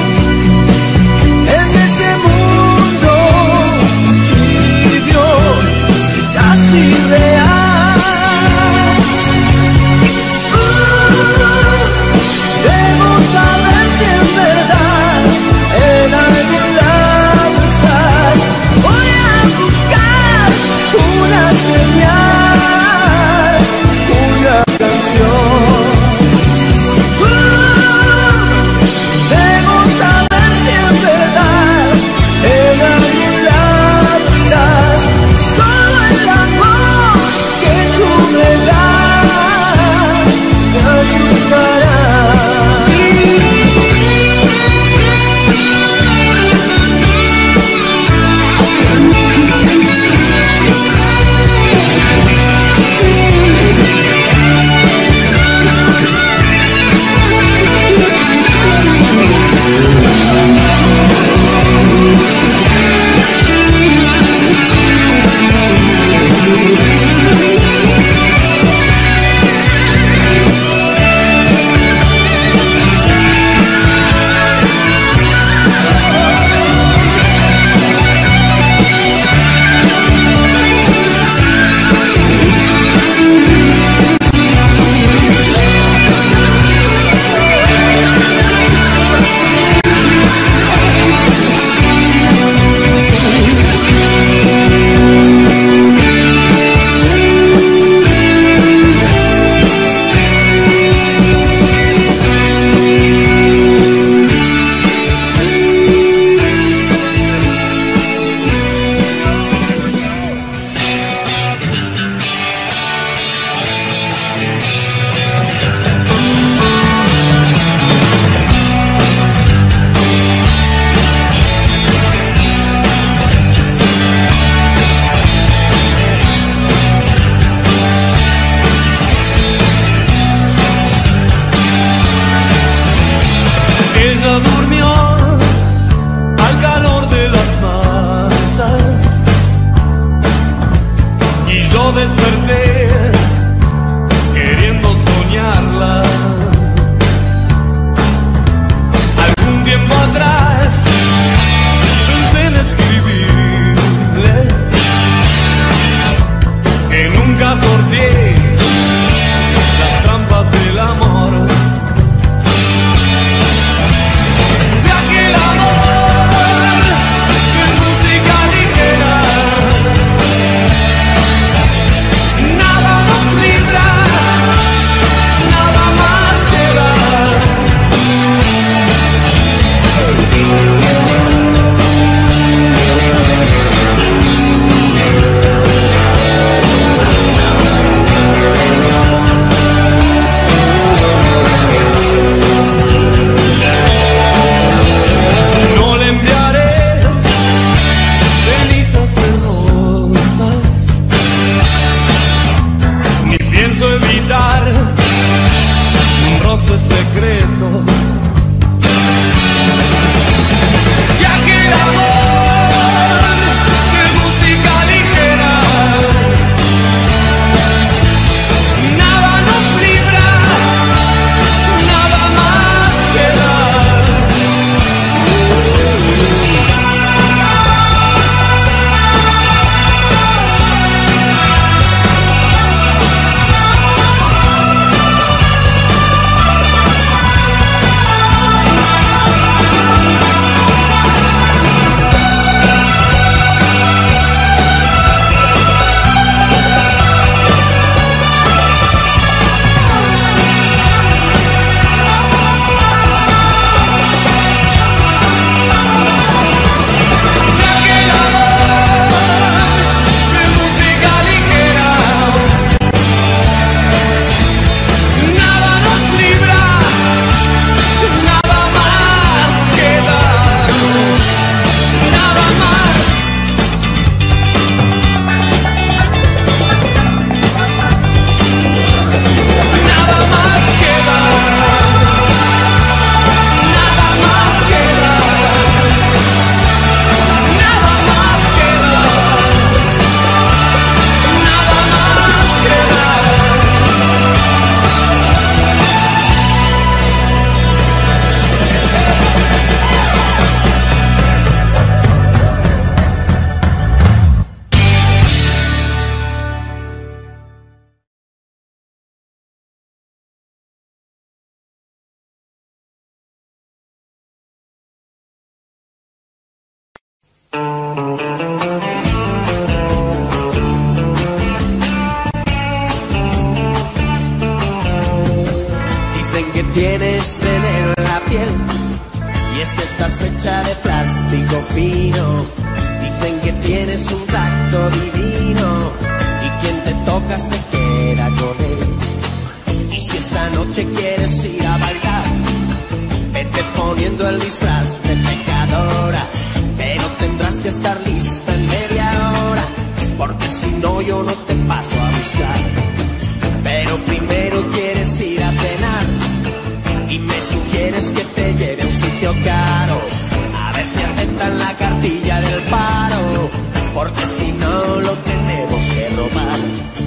en ese mundo tibio, casi real. Uh, debo saber si es verdad, en algún lado está. Dicen que tienes veneno en la piel y es que estás hecha de plástico fino. Dicen que tienes un tacto divino y quien te toca se queda con él. Y si esta noche quieres ir a bailar, vete poniendo el disfraz de pecadora, pero tendrás que estar lista en media hora, porque si no yo no te paso a buscar. Pero primero quieres ir a cenar y me sugieres que te lleve a un sitio caro, a ver si aceptan la cartilla del paro, porque si no lo tenemos que robar.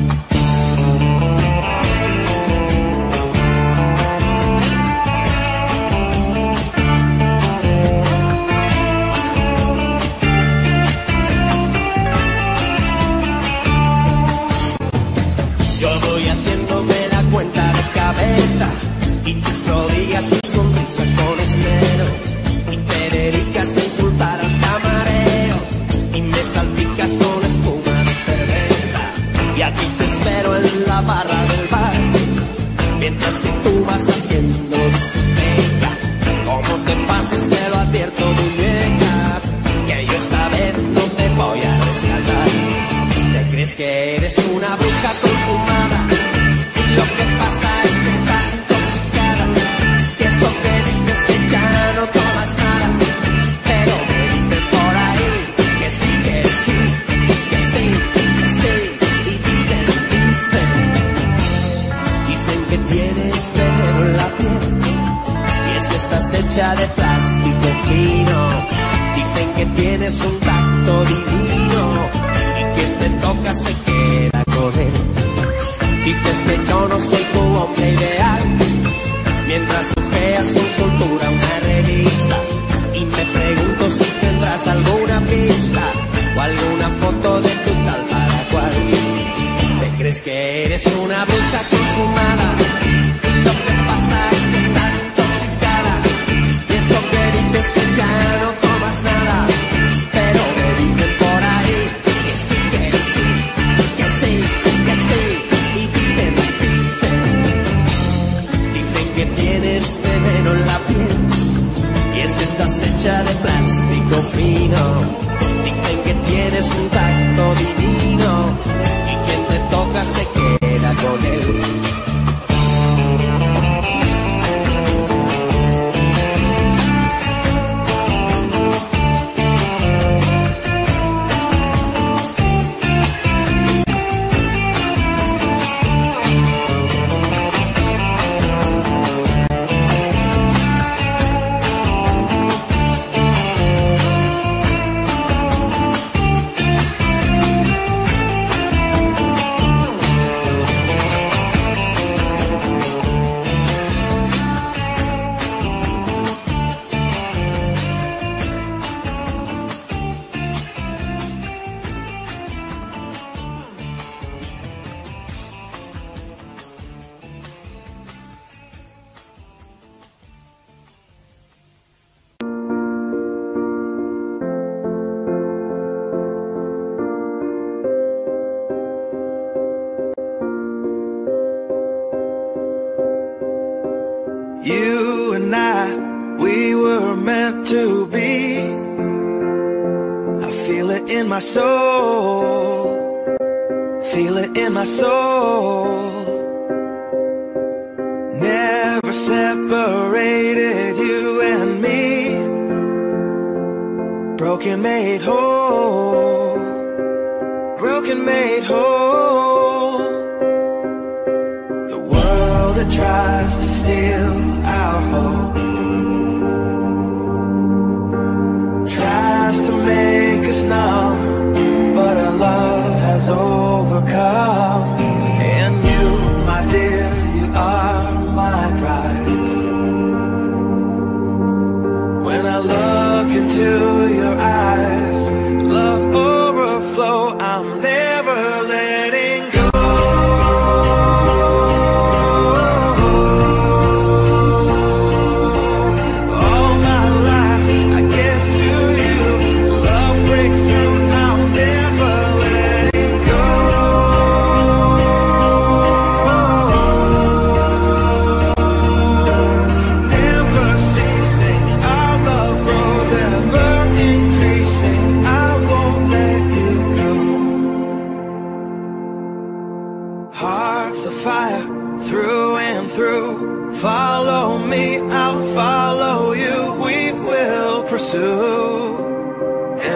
Yo voy haciéndome la cuenta de cabeza y tú prodigas tu sonrisa con esmero y te dedicas a insultar al camarero y me salpicas con espuma de cerveza. Y aquí te espero en la barra del bar mientras que tú vas haciendo discoteca. Como te pases te lo advierto, muñeca, que yo esta vez no te voy a rescatar. ¿Te crees que eres una bruja consumada? Y lo que pasa es que estás intoxicada. Y eso que dices que ya no tomas nada, pero me dicen por ahí que sí, que sí, que sí, que sí. Y dicen, dicen, dicen que tienes veneno en la piel y es que estás hecha de plástico fino. Dicen que tienes un tacto divino y quien te toca se queda con él. Dices que yo no soy tu hombre ideal, mientras hojeas con soltura una revista. Y me pregunto si tendrás alguna pista o alguna foto de tu tal para cual. ¿Te crees que eres una bruja consumada? Lo que pasa es que estás intoxicada. Y esto que dices que ya no tomas nada, pero me dicen por ahí que sí, que sí, que sí, que sí. Y dicen, dicen, dicen que tienes veneno en la piel y es que estás hecha de plástico fino. Dicen que tienes un tacto divino y quien te toca se queda con él. You and I, we were meant to be. I feel it in my soul, feel it in my soul. Never separated, you and me. Broken made whole, broken made whole. The world that tries to steal our hope tries to make us numb, but our love has overcome. And you, my dear, you are my prize. When I look into your eyes, love overflow, I'm never letting go. All my life I give to you, love breakthrough.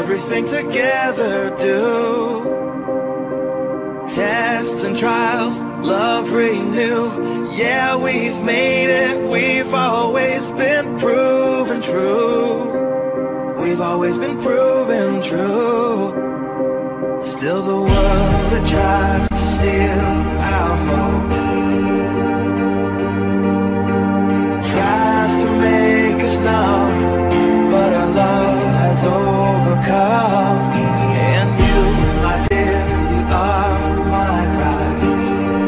everything together do. Tests and trials, love renew. Yeah, we've made it, we've always been proven true. We've always been proven true. Still the world, it tries to steal our hope, tries to make us numb, but our love has overcome. And you, my dear, you are my prize.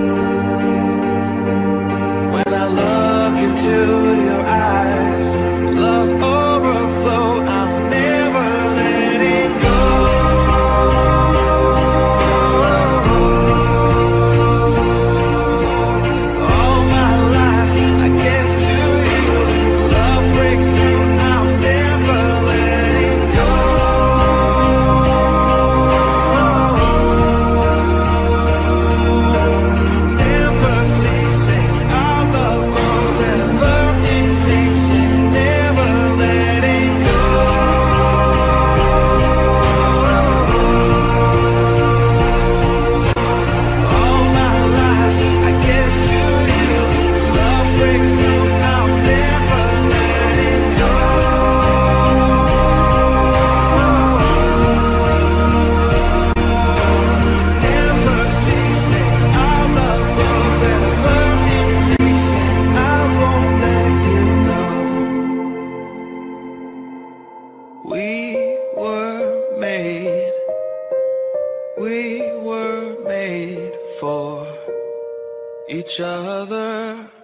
When I look into your eyes, love overflow, I'm never letting go. All my life I give to you, love breakthrough, I'm never letting go. Never ceasing, our love grows ever increasing, never letting go. All my life I give to you, love breakthrough, I'm never letting go. Never ceasing, our love grows ever increasing, I won't let you go. We were made, we were made for each other.